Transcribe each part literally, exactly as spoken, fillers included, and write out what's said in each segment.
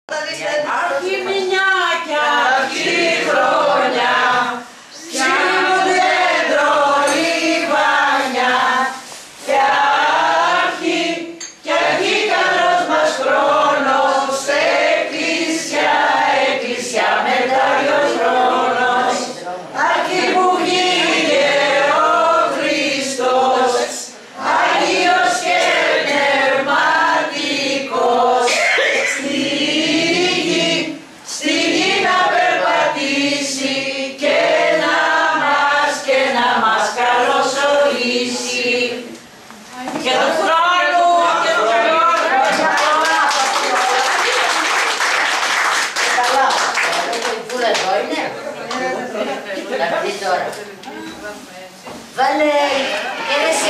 Αρχή μηνιάκια, αρχή χρόνια, ψήνουν δέντρο λιβάνια, και αρχή, και αρχή καλός μας χρόνος, εκκλησιά, εκκλησιά μετάλλιος χρόνος, αρχή που βγήκε ο Χριστός, Άγιος και πνευματικός. Βάλε και ρε σε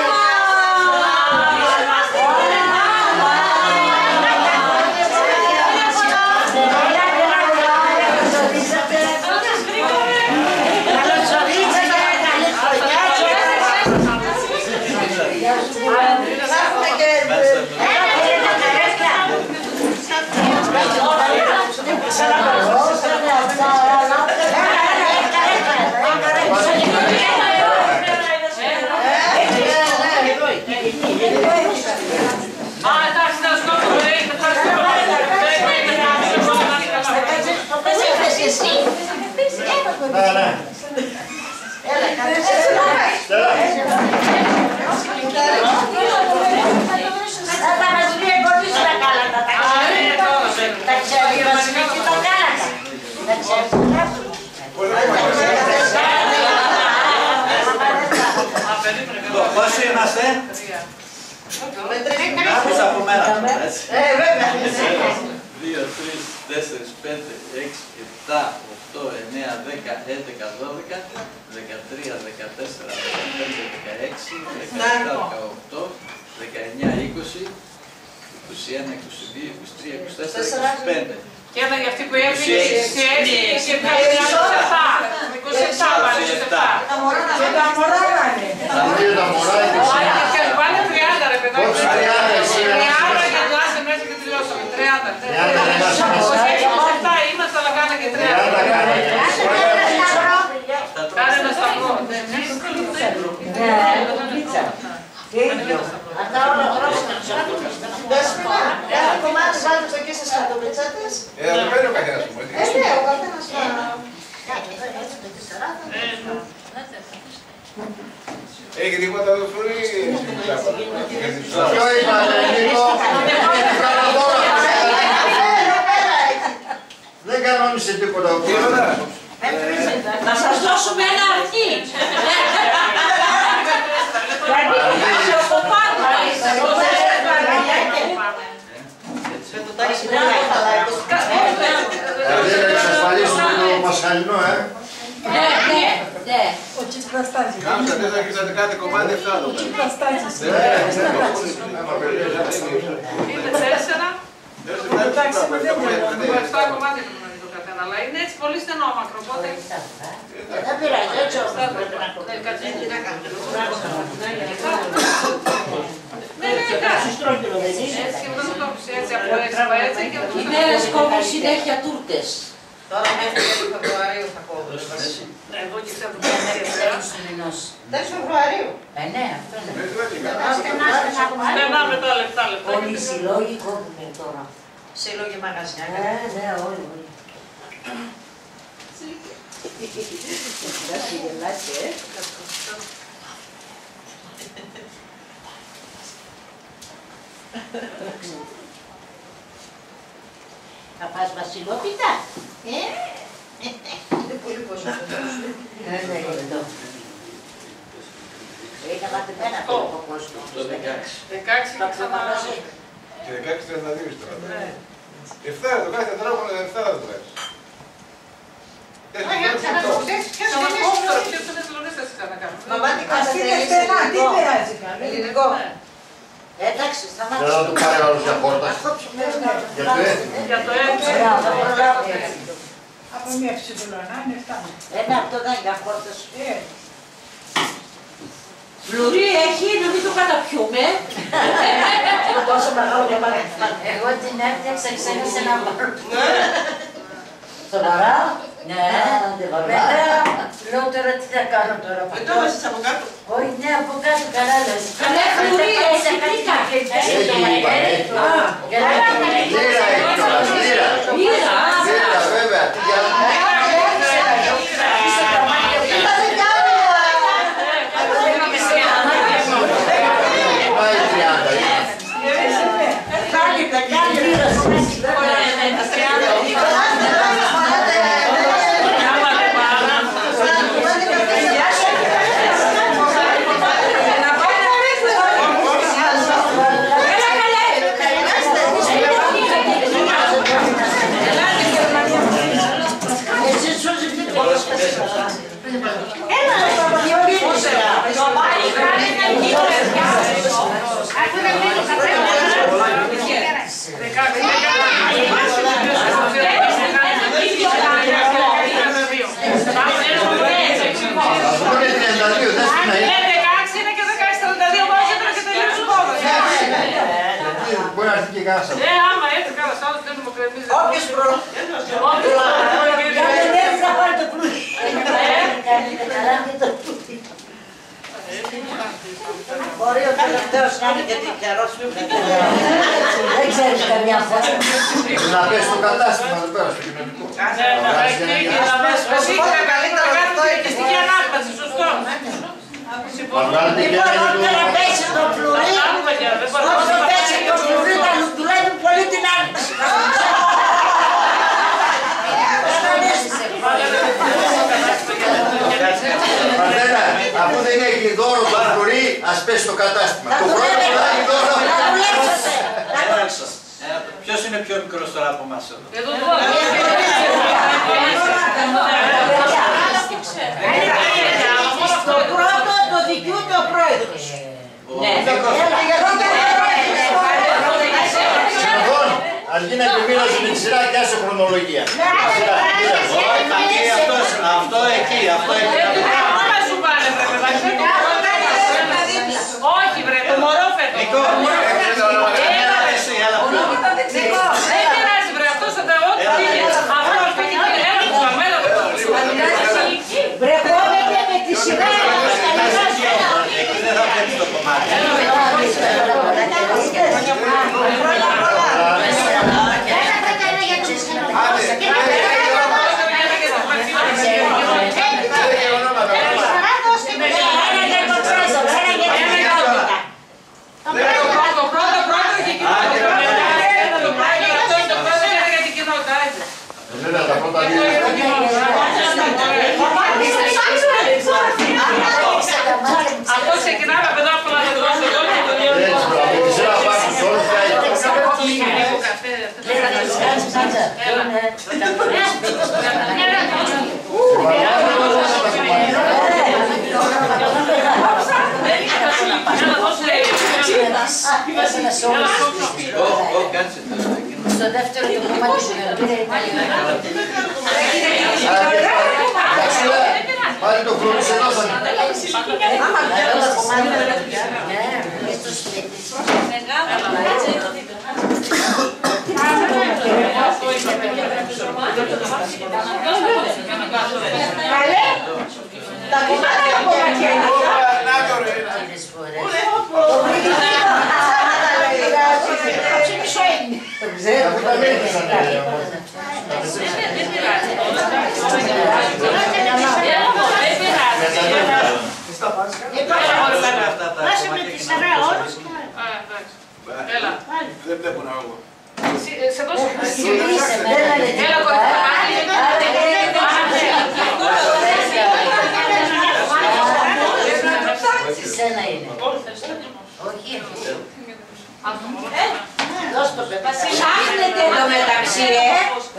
Πόσοι είμαστε? Άκουσα από μέρα. δύο, τρία, τέσσερα, πέντε, έξι, επτά, οκτώ, εννέα, δέκα, έντεκα, δώδεκα, δεκατρία, δεκατέσσερα, δεκαπέντε, δεκαέξι, δεκαεπτά, δεκαοκτώ, δεκαεννέα, είκοσι, είκοσι ένα, είκοσι δύο, είκοσι τρία, είκοσι τέσσερα, είκοσι πέντε. Και ένα για αυτή που έφυγε, είκοσι έξι, είκοσι επτά, είκοσι επτά. Τα μωρά πάνε. Τα μωρά είναι. Πάνε τριάντα ρε παιδάκι. τριάντα για το άσε μέσα και τελειώσαμε. τριάντα. είκοσι επτά είμαστε αλλά κάνα και τριάντα. Κάνε ένα σταυρό. Αυτά όλα πρόστιμα. Ένα κομμάτι βάλτε στο εκεί στις χαρτοπετσάτες. Ε, δεν παίρνει ο καθένας μου. Ε, ναι, ο καθένας θα... Έχει τίποτα εδώ φούρνη ή ποιο είπατε, Νίκο? Δεν κανόνισε τίποτα ο πρόεδρος. Να σας δώσουμε ένα αρχή. Δηλαδή είσαι από πάνω. Δηλαδή να εξασφαλίσουμε το μασχαλινό, ε. Ναι, ναι, ναι. Ο Τσιπραστάζης. Κάμψα, δεν θα κοιτάτε κάτι κομμάτι αυτά εδώ. Ο Τσιπραστάζης. Είναι τέσσερα. Ευχαριστώ κομμάτια είναι το καθένα, αλλά είναι έτσι πολύ στενόμακρο, οπότε... Δεν πειράζει, έτσι όπως πρέπει να το Ναι, ναι, εντάξει. Έτσι και αυτό το πεις έτσι από έτσι από έτσι και αυτό... Οι μέρες κόβουν συνέχεια τούρτες. Τώρα μέχρι τέλος Φεβρουαρίου θα κόβουν. Εγώ και ξέρω το Τέλος Τέλος Φεβρουαρίου. Ε, ναι, αυτό είναι. στενά με τα λεπτά λεπτά. Όλοι οι συλλόγοι κόβουν τώρα. Συλλόγοι μαγαζιά. Ε, ναι, όλοι, όλοι. Κοιτάξτε, γελάτε, ε. Θα πας βασιλόπιτα, ε. Είναι πολύ πόσο. Ναι, ναι, εδώ. Είναι μαθημένα το κόσμο. Το δεκαέξι. δεκαέξι και ξανά... Και δεκαέξι τριάντα δύο τώρα. Εφτά το κάθε τετράγωνο, εφτά το τρέχει. Ξανακόφτωρο, ποιος είναι τελωνές θα ξανακάνουμε. Μαμάτι Ας είναι στενά, τι πειράζει καλά. ελληνικό. Εντάξει, Δεν θα σταμάτησε. του πάρει άλλος για χόρτα. Για το έξι. Από μια ψυχολανά είναι εφτά. Ένα αυτό δεν είναι για χόρτες. Ε, Φλουρί έχει, να μην το καταπιούμε. τόσο μεγάλο κομμάτι. Εγώ την έφτιαξα, ξέχασα να πάρω. Σοβαρά? Ναι. Μετά λέω τώρα τι θα κάνω τώρα. Δεν το βάζεις από κάτω. Όχι, ναι, από κάτω καλά λες. Αλλά φλουρί, εσύ πρίκα. Λύρα έχει κιόλας, λύρα. Λύρα. Λύρα, βέβαια. Πάει τριάντα. Μπορεί να έρθει και κάσα. Ε, άμα έτσι καλά, σ' άλλος θέλουμε κρεμμύζι. Όποιος προλάβει. Θα πάρει το πλούτο. Καλά και το πλούτο. Μπορεί ο τελευταίος να είναι και τυχερός. Δεν ξέρεις καμιά φορά. Να πες στο κατάστημα εδώ πέρα, στο κοινωνικό. Και στοιχεία ανάπτυξη, σωστό. Να βγάλετε και ένα Λοιπόν, όταν πέσει το φλουρί, όταν πέσει το φλουρί θα του δουλεύει πολύ την άνοιξη. Πατέρα, αφού δεν έχει δώρο το φλουρί, ας πέσει στο κατάστημα. Το πρώτο που θα έχει δώρο... Ποιος είναι πιο μικρός τώρα από εμάς εδώ? Εδώ Το πρώτο το δικαιούται ο πρόεδρος. Λοιπόν, αρκεί να επιμείνωσε με τη σειρά και άσε χρονολογία. Αυτό εκεί, αυτό εκεί. Άμα σου πάνε βρε παιδάκι. Όχι βρε, το μωρό φέτο. Δεν πειράζει βρε, αυτός θα τα ό,τι πήγε. Αυτό πήγε και ένα που αμέλα βρε. Βρεχόμαστε με τη σειρά. Εκεί δεν θα πέφτει το κομμάτι. Το πρώτο πρώτο και κοινότητα. Το πρώτο για την κοινότητα. Βέβαια, τα πρώτα δύο. Αυτό ξεκινάμε από εδώ από το δώσω εδώ και το δύο. Έτσι, μπράβο, τη σειρά πάνω σε όλους και Λίγο καφέ. Στο δεύτερο το κομμάτι σου πήρε η πάλι το φλουρί σε δώσανε. Καλέ, τα κομμάτια από μακένα. Αφού τα μίλησανε. Άσε με τη σειρά όλους. Έλα. Δεν βλέπω να εγώ. Σε δώσω. Έλα, Έλα κορίτσια. Σένα είναι. Όχι. Δώσ' το παιδί. Ψάχνετε εδώ μεταξύ, ε.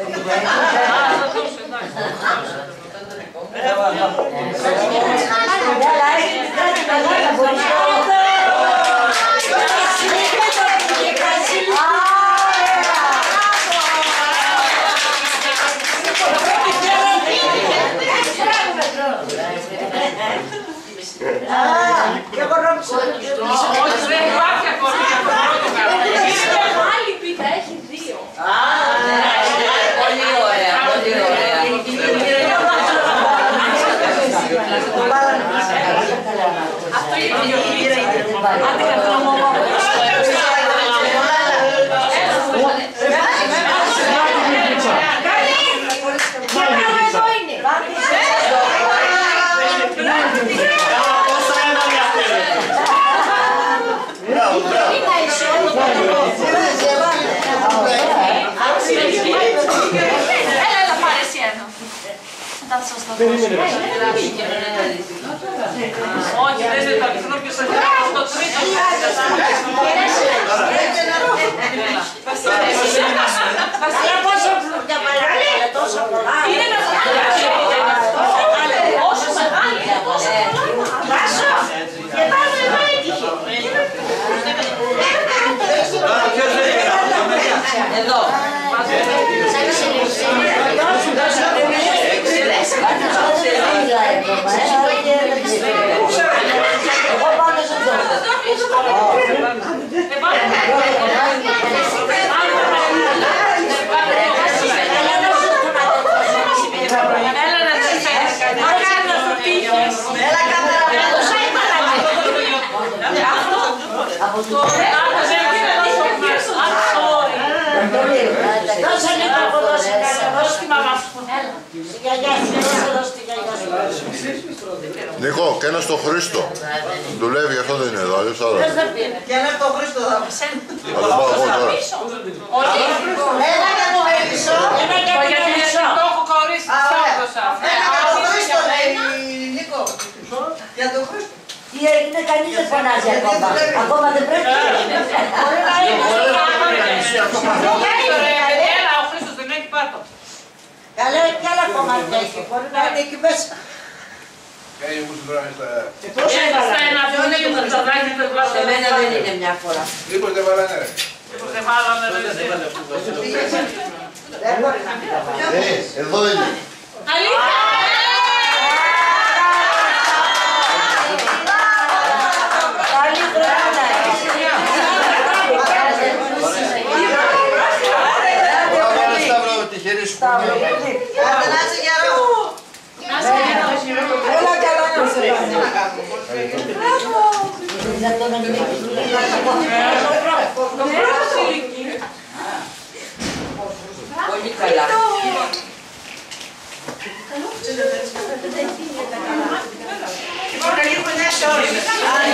Έλα, έχετε κάτι καλά να μπορείς. Και εγώ νόμιζα ότι Όχι, δεν υπάρχει ακόμα για το πρώτο καλό. Είναι μεγάλη πίτα, έχει δύο. Α, πολύ ωραία, πολύ ωραία. Αυτό είναι πιο πίτα. Άντε καθόμω. Όχι, δεν είναι το αληθινό ποιος θα κάνει το τρίτο. Βασίλα, πόσο φλούργια παρακαλεί, τόσο πολλά. Είναι μεγάλη. Όσο μεγάλη. Βάσο, και πάμε εδώ έτυχε. Τώρα ποιος δεν έκανε. Εδώ. Εγώ πάω να σου Νίκο, και ένα στο Χρήστο. Δουλεύει, αυτό δεν είναι εδώ, αλλιώς άλλα. Και ένα το Χρήστο θα πει. Θα το πάω εγώ τώρα. Ένα για το Χρήστο, ένα για το Γιατί Χρήστο. το έχω κορίσει, το έδωσα. Ένα για το Χρήστο, λέει Νίκο. Για το Χρήστο. Τι έγινε, κανείς δεν φωνάζει ακόμα. Ακόμα δεν πρέπει. Μπορεί να είναι. Έλα, ο Χρήστος δεν έχει πάτο. Καλά, και άλλα κομμάτια έχει. Μπορεί να είναι εκεί μέσα. Κάνει μου τώρα στα... Στα ένα πούνε και τα τσαδάκια δεν βάζω. Εμένα δεν είναι μια φορά. Μήπως δεν βάλανε ρε. Δεν βάλαμε ρε. Δεν έβαλε αυτό το βασίλειο. Δεν μπορεί να είναι. Ε, εδώ είναι. Αλήθεια! Καλή χρονιά. Πάμε Σταύρο, τυχερή σου. Άντε να είσαι γερό. Έλα καλά να σε πάνε. Πολύ καλά. Καλή χρονιά σε όλους.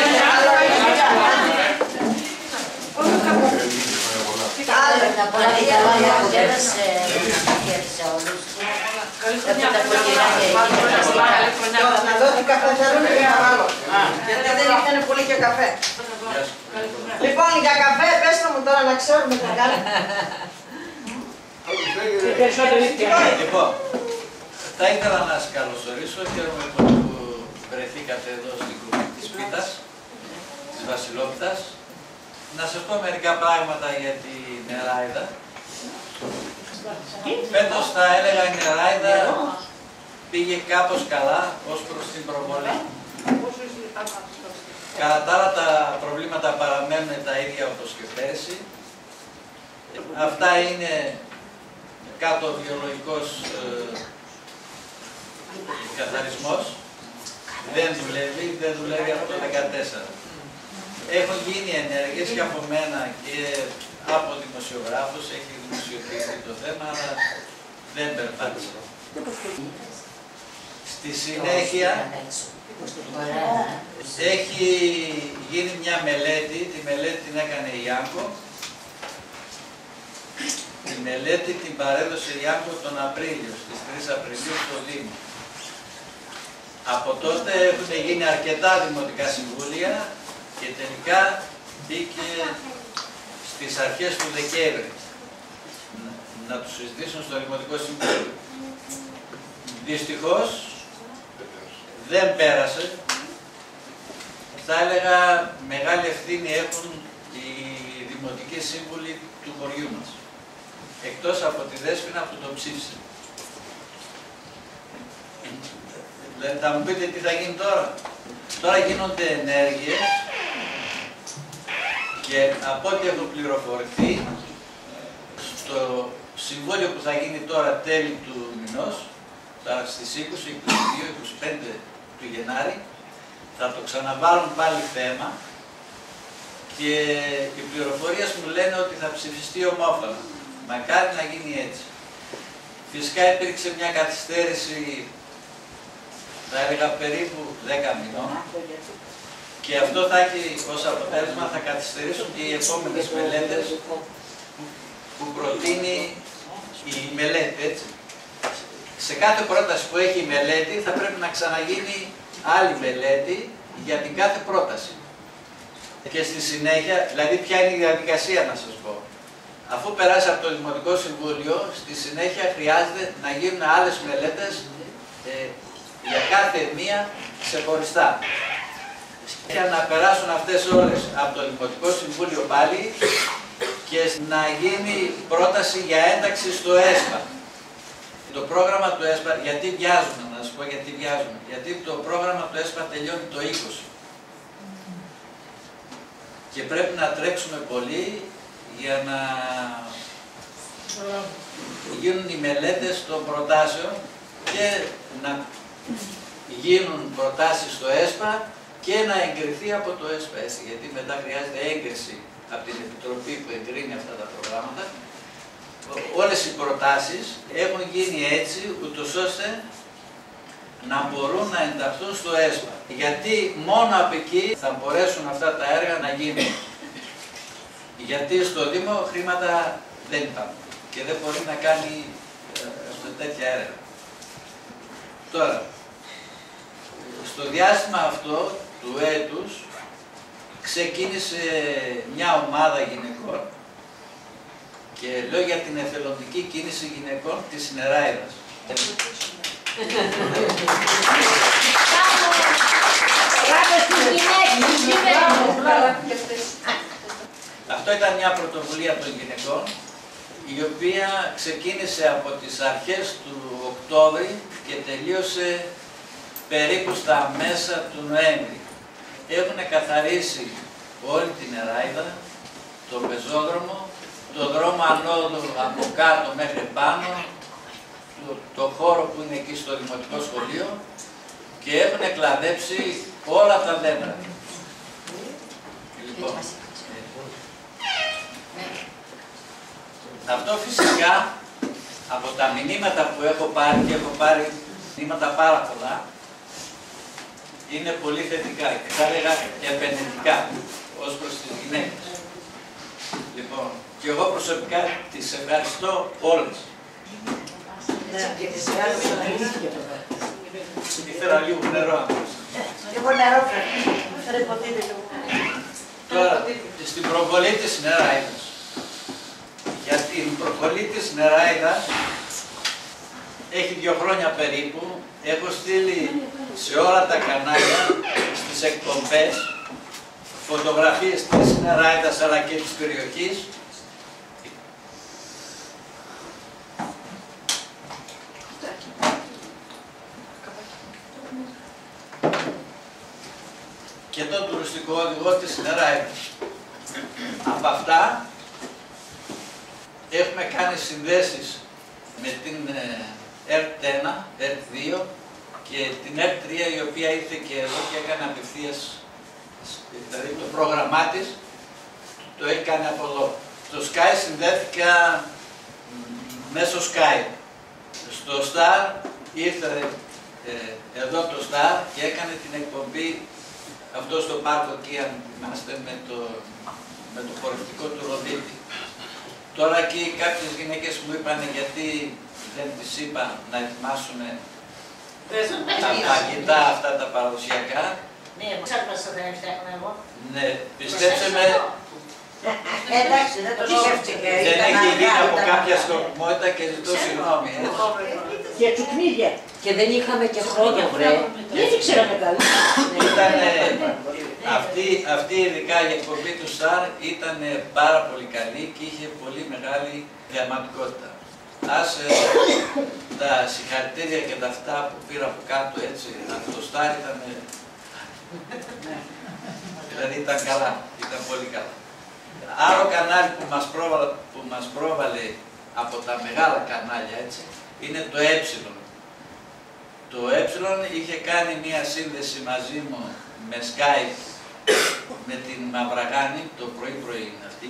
Να πολλά και καλά να απογεύασε σε όλους. Από τα κοκκινάκια εκεί. Να δω τι καφέ θέλουν και να βάλω. Γιατί δεν ήρθανε πολύ για καφέ. Λοιπόν, για καφέ, πέστε μου τώρα να ξέρουμε τι κάνει. Λοιπόν, θα ήθελα να σας καλωσορίσω. Χαίρομαι πολύ που βρεθήκατε εδώ στην κουβέντα της πίτας, της Βασιλόπιτας. Να σας πω μερικά πράγματα για τη νεράιδα. Φέτος θα έλεγα η νεράιδα πήγε κάπως καλά ως προς την προβολή. Κατά τα άλλα τα προβλήματα παραμένουν τα ίδια όπως και πέρσι. Αυτά είναι κάτω βιολογικός ε, καθαρισμός. Δεν δουλεύει, δεν δουλεύει από το δύο χιλιάδες δεκατέσσερα. Έχουν γίνει ενέργειες και από μένα και από δημοσιογράφους, έχει δημοσιοποιηθεί το θέμα, αλλά δεν περπάτησε. Στη συνέχεια έχει γίνει μια μελέτη, τη μελέτη την έκανε η Ιάνκο. Τη μελέτη την παρέδωσε η Ιάνκο τον Απρίλιο, στις τρεις Απριλίου στο Δήμο. Από τότε έχουν γίνει αρκετά δημοτικά συμβούλια και τελικά μπήκε στις αρχές του Δεκέμβρη να, να τους συζητήσουν στο Δημοτικό Συμβούλιο. Δυστυχώς δεν πέρασε. Θα έλεγα μεγάλη ευθύνη έχουν οι δημοτικοί σύμβουλοι του χωριού μας. Εκτός από τη Δέσποινα που το ψήφισε. Δηλαδή θα μου πείτε τι θα γίνει τώρα. Τώρα γίνονται ενέργειες και από ό,τι έχω πληροφορηθεί, στο συμβόλαιο που θα γίνει τώρα τέλη του μηνός, στις είκοσι, είκοσι δύο, είκοσι πέντε του Γενάρη, θα το ξαναβάλουν πάλι θέμα και οι πληροφορίες μου λένε ότι θα ψηφιστεί ομόφωνα. Μακάρι να γίνει έτσι. Φυσικά υπήρξε μια καθυστέρηση, θα έλεγα περίπου δέκα μηνών, και αυτό θα έχει ως αποτέλεσμα, θα καθυστερήσουν και οι επόμενες μελέτες που προτείνει η μελέτη, έτσι. Σε κάθε πρόταση που έχει η μελέτη θα πρέπει να ξαναγίνει άλλη μελέτη για την κάθε πρόταση. Και στη συνέχεια, δηλαδή ποια είναι η διαδικασία να σας πω. Αφού περάσει από το Δημοτικό Συμβούλιο, στη συνέχεια χρειάζεται να γίνουν άλλες μελέτες ε, για κάθε μία ξεχωριστά. Για να περάσουν αυτές όλες από το Δημοτικό Συμβούλιο πάλι και να γίνει πρόταση για ένταξη στο ΕΣΠΑ. Το πρόγραμμα του ΕΣΠΑ, γιατί βιάζουμε, να σας πω γιατί βιάζουμε. Γιατί το πρόγραμμα του ΕΣΠΑ τελειώνει το είκοσι. Και πρέπει να τρέξουμε πολύ για να γίνουν οι μελέτες των προτάσεων και να γίνουν προτάσεις στο ΕΣΠΑ και να εγκριθεί από το ΕΣΠΑ. Γιατί μετά χρειάζεται έγκριση από την Επιτροπή που εγκρίνει αυτά τα προγράμματα. Όλες οι προτάσεις έχουν γίνει έτσι, ούτως ώστε να μπορούν να ενταχθούν στο ΕΣΠΑ. Γιατί μόνο από εκεί θα μπορέσουν αυτά τα έργα να γίνουν. Γιατί στο Δήμο χρήματα δεν υπάρχουν και δεν μπορεί να κάνει ε, τέτοια έργα. Τώρα, στο διάστημα αυτό του έτους ξεκίνησε μια ομάδα γυναικών και λέω για την εθελοντική κίνηση γυναικών της Νεράιδας. Αυτό ήταν μια πρωτοβουλία των γυναικών, η οποία ξεκίνησε από τις αρχές του Οκτώβρη και τελείωσε περίπου στα μέσα του Νοέμβρη. Έχουν καθαρίσει όλη την Νεράιδα, το πεζόδρομο, το δρόμο ανόδου από κάτω μέχρι πάνω, το, το χώρο που είναι εκεί στο Δημοτικό Σχολείο και έχουν εκλαδέψει όλα τα δέντρα. Λοιπόν, αυτό φυσικά από τα μηνύματα που έχω πάρει, και έχω πάρει μηνύματα πάρα πολλά, είναι πολύ θετικά και θα έλεγα επενδυτικά ως προς τις γυναίκες. Λοιπόν, και εγώ προσωπικά τις ευχαριστώ όλες. Ήθελα λίγο νερό. Εγώ νερό πρέπει. Τώρα, στην προβολή της Νεράιδας. Για την προβολή της Νεράιδας έχει δύο χρόνια περίπου. Έχω στείλει σε όλα τα κανάλια, στις εκπομπές, φωτογραφίες της Νεράιδας αλλά και της περιοχής. Και το τουριστικό οδηγό της Νεράιδας. Από αυτά έχουμε κάνει συνδέσεις με την ΕΡΤ ένα, ΕΡΤ δύο και την ΕΡΤ τρία, η οποία ήρθε και εδώ και έκανε απευθείας, δηλαδή το πρόγραμμά της το έχει κάνει από εδώ. Στο Sky συνδέθηκα μέσω Sky. Στο Star ήρθε ε, εδώ το Star και έκανε την εκπομπή αυτό στο πάρκο εκεί, αν θυμάστε, με το, με το χορευτικό του Ροδίτη. Τώρα εκεί κάποιες γυναίκες μου είπαν γιατί δεν τις είπα να ετοιμάσουν τα φαγητά αυτά τα παραδοσιακά. Ναι, ξάρπασα δεν φτιάχνω εγώ. Ναι, πιστέψτε με, Εντάξει, δεν το σκέφτηκα. δεν έχει γίνει από κάποια σκοπιμότητα και ζητώ συγγνώμη. Και τσουκνίδια. Και δεν είχαμε και χρόνια, βρε. Δεν ήξεραμε καλά. Ήταν, αυτή, αυτή ειδικά η εκπομπή του Σταρ ήταν πάρα πολύ καλή και είχε πολύ μεγάλη θεαματικότητα. άσε τα συγχαρητήρια και τα αυτά που πήρα από κάτω έτσι, αυτό το στάρι ήταν, δηλαδή ήταν καλά, ήταν πολύ καλά. Άλλο κανάλι που μας πρόβαλε, που μας πρόβαλε από τα μεγάλα κανάλια έτσι, είναι το Ε. Το Ε είχε κάνει μία σύνδεση μαζί μου με Skype με την Μαυραγάνη, το πρωί-πρωί είναι αυτή.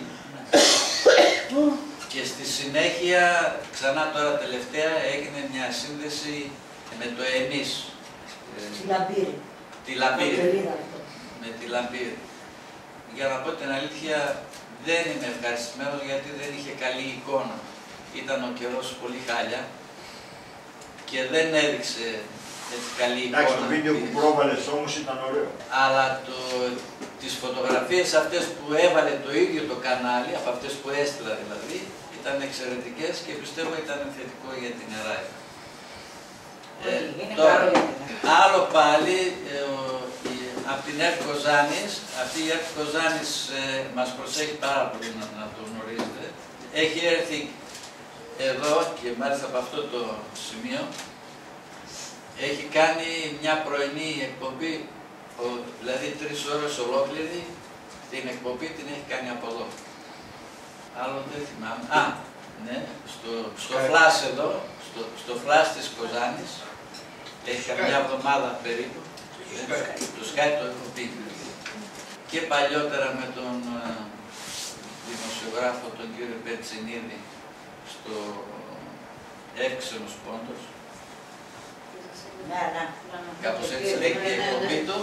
Και στη συνέχεια, ξανά τώρα τελευταία, έγινε μια σύνδεση με το εμείς. Τη Λαμπύρη. Τη Λαμπύρη. Με τη Λαμπύρη. Για να πω την αλήθεια, δεν είμαι ευχαριστημένος γιατί δεν είχε καλή εικόνα. Ήταν ο καιρός πολύ χάλια και δεν έδειξε έτσι καλή εικόνα. Εντάξει, το βίντεο που πρόβαλες όμως ήταν ωραίο. Αλλά το, τις φωτογραφίες αυτές που έβαλε το ίδιο το κανάλι, από αυτές που έστειλα δηλαδή, ήταν εξαιρετικές και πιστεύω ήταν θετικό για την ΕΡΑΕ. Ε, τώρα, άλλο πάλι, ε, από την ΕΡΤ Κοζάνης, αυτή η ΕΡΤ Κοζάνης ε, μας προσέχει πάρα πολύ να, να το γνωρίζετε. Έχει έρθει εδώ και μάλιστα από αυτό το σημείο, έχει κάνει μια πρωινή εκπομπή, δηλαδή τρεις ώρες ολόκληρη, την εκπομπή την έχει κάνει από εδώ. Άλλο δεν θυμάμαι. Α, ναι, στο, στο φλάς εδώ, στο, στο φλάς της Κοζάνης, έχει καμιά εβδομάδα περίπου, το Skype το έχω πει. Και παλιότερα με τον uh, δημοσιογράφο, τον κύριο Πετσινίδη, στο Εύξενος Πόντος. Ναι, ναι. Κάπως έτσι λέγει η εκπομπή του.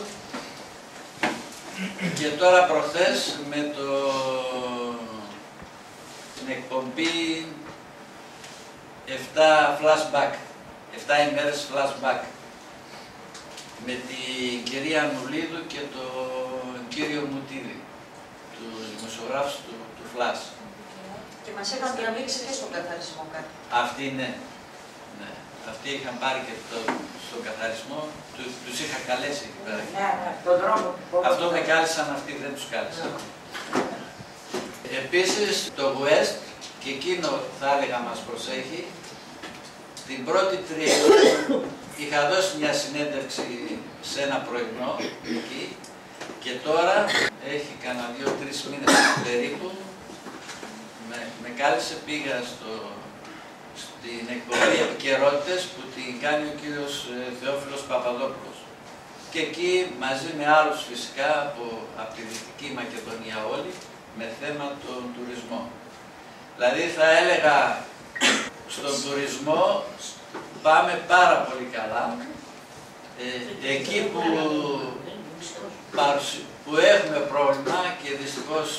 Και τώρα προχθές με το... την εκπομπή εφτά flashback, εφτά ημέρες flashback, με την κυρία Νουλίδου και τον κύριο Μουτίδη, τους δημοσιογράφους του, του Flash. Και μας είχαν διαμίξει και στον καθαρισμό κάτι. Αυτοί ναι, ναι. Αυτοί είχαν πάρει και το, στον καθαρισμό, τους, τους είχα καλέσει εκεί πέρα. Ναι, ναι, τον δρόμο. Αυτό με κάλεσαν, αυτοί δεν τους κάλεσαν. Επίσης το West, και εκείνο θα έλεγα μας προσέχει, την πρώτη τριετία είχα δώσει μια συνέντευξη σε ένα πρωινό εκεί και τώρα έχει κανένα δύο-τρεις μήνες περίπου με, με κάλεσε, πήγα στο, στην εκπομπή Επικαιρότητες που την κάνει ο κύριος Θεόφιλος Παπαδόπουλος και εκεί μαζί με άλλους φυσικά από, από τη Δυτική Μακεδονία όλοι με θέμα τον τουρισμό. Δηλαδή θα έλεγα στον τουρισμό πάμε πάρα πολύ καλά. Ε, εκεί που, που έχουμε πρόβλημα και δυστυχώς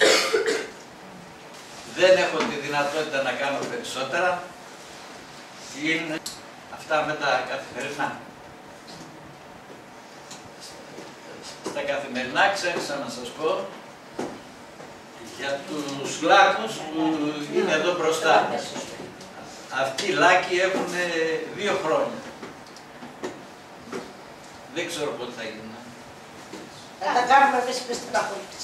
δεν έχω τη δυνατότητα να κάνω περισσότερα, είναι αυτά με τα καθημερινά. Στα καθημερινά ξέχασα να σας πω για τους λάκους που είναι εδώ μπροστά. Αυτοί οι λάκοι έχουν δύο χρόνια. Δεν ξέρω πότε θα γίνουν. Θα τα κάνουμε εμείς πες την παχολίτης.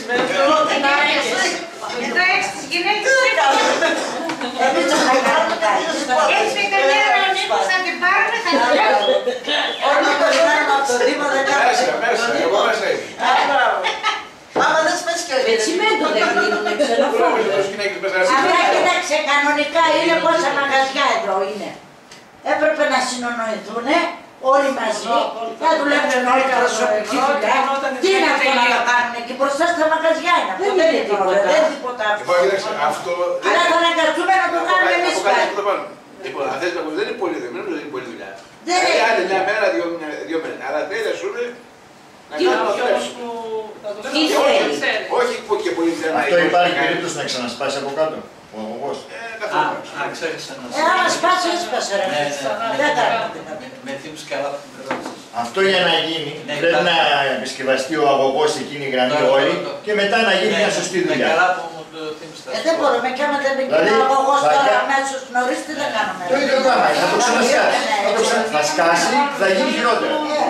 Εδώ έχεις τις γυναίκες. Εμείς το θα κάνουμε κάτι. Έτσι με καμιά μήπως θα την πάρουμε, θα την πάρουμε. Όλοι το κάνουμε από το Δήμο, δεν κάνουμε. Μέσα, μέσα, εγώ μέσα είμαι. Άμα δεν σπες και ο Με τσιμέντο δεν γίνουνε ξενοφόροι. Αυτά κοίταξε, κανονικά είναι πόσα μαγαζιά εδώ είναι. Έπρεπε να συνονοηθούνε όλοι μαζί, να δουλεύουν όλοι προσωπική δουλειά. Τι είναι αυτό να το κάνουν εκεί μπροστά στα μαγαζιά είναι αυτό, δεν είναι τίποτα, δεν είναι τίποτα αυτό. Αλλά θα αναγκαστούμε να το κάνουμε εμείς πάλι. Λοιπόν, αν θες να πω, δεν είναι πολύ δουλειά, δεν είναι πολύ δουλειά. Δεν είναι. Άντε μια μέρα, δύο μέρες, αλλά θέλει ας πούμε να κάνουμε αυτό. Τι θέλει. Όχι που και πολύ θέλει. Αυτό υπάρχει περίπτωση να ξανασπάσει από κάτω, ο αγωγός. Α, α, ξέχασα να Ε, άμα σπάσει, έσπασε ρε. Ναι, ναι, Δεν ναι. κάνουμε. Με θύμους καλά που με ρώτησες. Αυτό για να γίνει Ναι, πρέπει υπάρχει. να επισκευαστεί ο αγωγός εκείνη η γραμμή Τώρα, όλη το- και μετά να γίνει Ναι, μια σωστή με δουλειά. καλά που μου το θύμισες. θα Ε, σου δεν πω. μπορούμε και άμα δεν με Δηλαδή, κοιτάω εγώ θα τώρα κα- αμέσως νωρίς, τι θα κάνουμε. Το ίδιο πράγμα, θα το ξανασκάσει. Θα το ξα- Θα σκάσει, θα γίνει χειρότερα.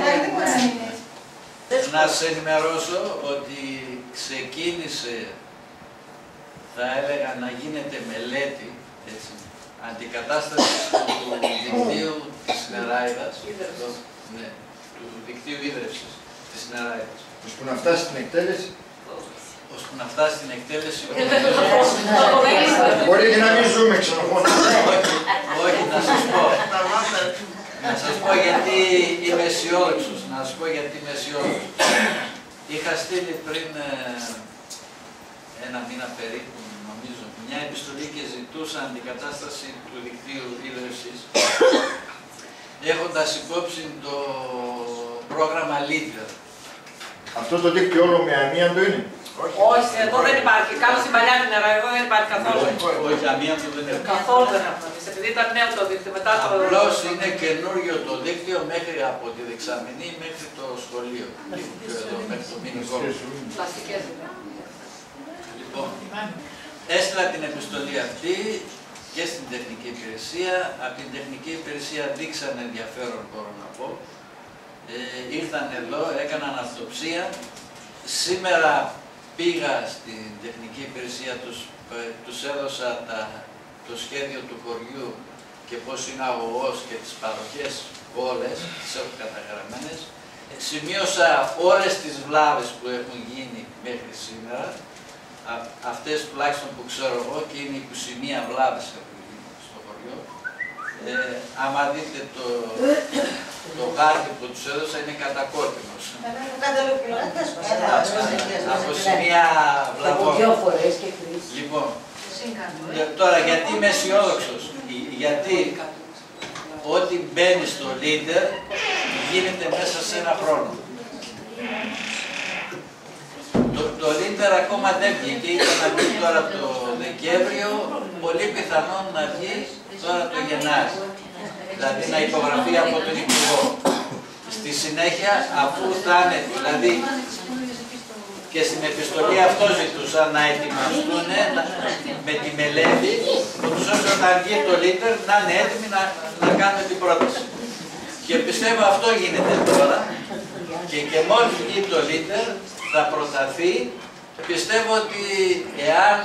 Να σας ενημερώσω ότι ξεκίνησε, θα έλεγα, να γίνεται μελέτη, έτσι, αντικατάστασης του δικτύου της νεράιδας, ναι, του δικτύου ίδρευσης της νεράιδας. Ώσπου να φτάσει στην εκτέλεση. Ώσπου να φτάσει στην εκτέλεση. Μπορεί και να μην ζούμε ξενοφώντα. Όχι, να σας πω. Να σας πω γιατί είμαι αισιόδοξος. Να σας πω γιατί είμαι αισιόδοξος. Είχα στείλει πριν ένα μήνα περίπου, νομίζω, μια επιστολή και ζητούσα αντικατάσταση του δικτύου ίδρυσης, έχοντας υπόψη το πρόγραμμα Leader. Αυτό το δίκτυο όλο με αμίαντο είναι. Όχι, εδώ δεν υπάρχει. Κάτω στην παλιά την νερά, εδώ δεν υπάρχει καθόλου. Όχι, αμίαντο δεν είναι. Καθόλου δεν υπάρχει. Επειδή ήταν νέο το δίκτυο, μετά το... Απλώς είναι καινούριο το δίκτυο μέχρι από τη δεξαμενή μέχρι το σχολείο. Εδώ, μέχρι το μήνυκο. Πλαστικές είναι. Λοιπόν, έστειλα την επιστολή αυτή και στην τεχνική υπηρεσία. Από την τεχνική υπηρεσία δείξαν ενδιαφέρον, μπορώ να πω. Ε, ήρθαν εδώ, έκαναν αυτοψία. Σήμερα πήγα στην τεχνική υπηρεσία, τους, ε, τους έδωσα τα, το σχέδιο του χωριού και πώς είναι αγωγός και τις παροχές όλες, τις έχω καταγραμμένες. Ε, σημείωσα όλες τις βλάβες που έχουν γίνει μέχρι σήμερα, α, αυτές τουλάχιστον που ξέρω εγώ, και είναι είκοσι μία βλάβες έχουν γίνει στο χωριό. Ε, άμα δείτε το, το χάρτη που τους έδωσα, είναι κατακόκκινος. Από σημεία βλαβών. Λοιπόν, τώρα γιατί είμαι αισιόδοξος? Γιατί ό,τι μπαίνει στο Leader γίνεται μέσα σε ένα χρόνο. Το, το Leader ακόμα δεν βγήκε, ήταν να βγει τώρα το Δεκέμβριο, πολύ πιθανόν να βγει τώρα το Γενάρη. Δηλαδή να υπογραφεί από τον Υπουργό. Στη συνέχεια, αφού θα είναι, δηλαδή και στην επιστολή αυτό ζητούσαν να ετοιμαστούν με τη μελέτη, ούτως ώστε όταν βγει το Leader να είναι έτοιμοι να, να κάνουν την πρόταση. Και πιστεύω αυτό γίνεται τώρα και, και μόλις βγει το Leader θα προταθεί. Πιστεύω ότι εάν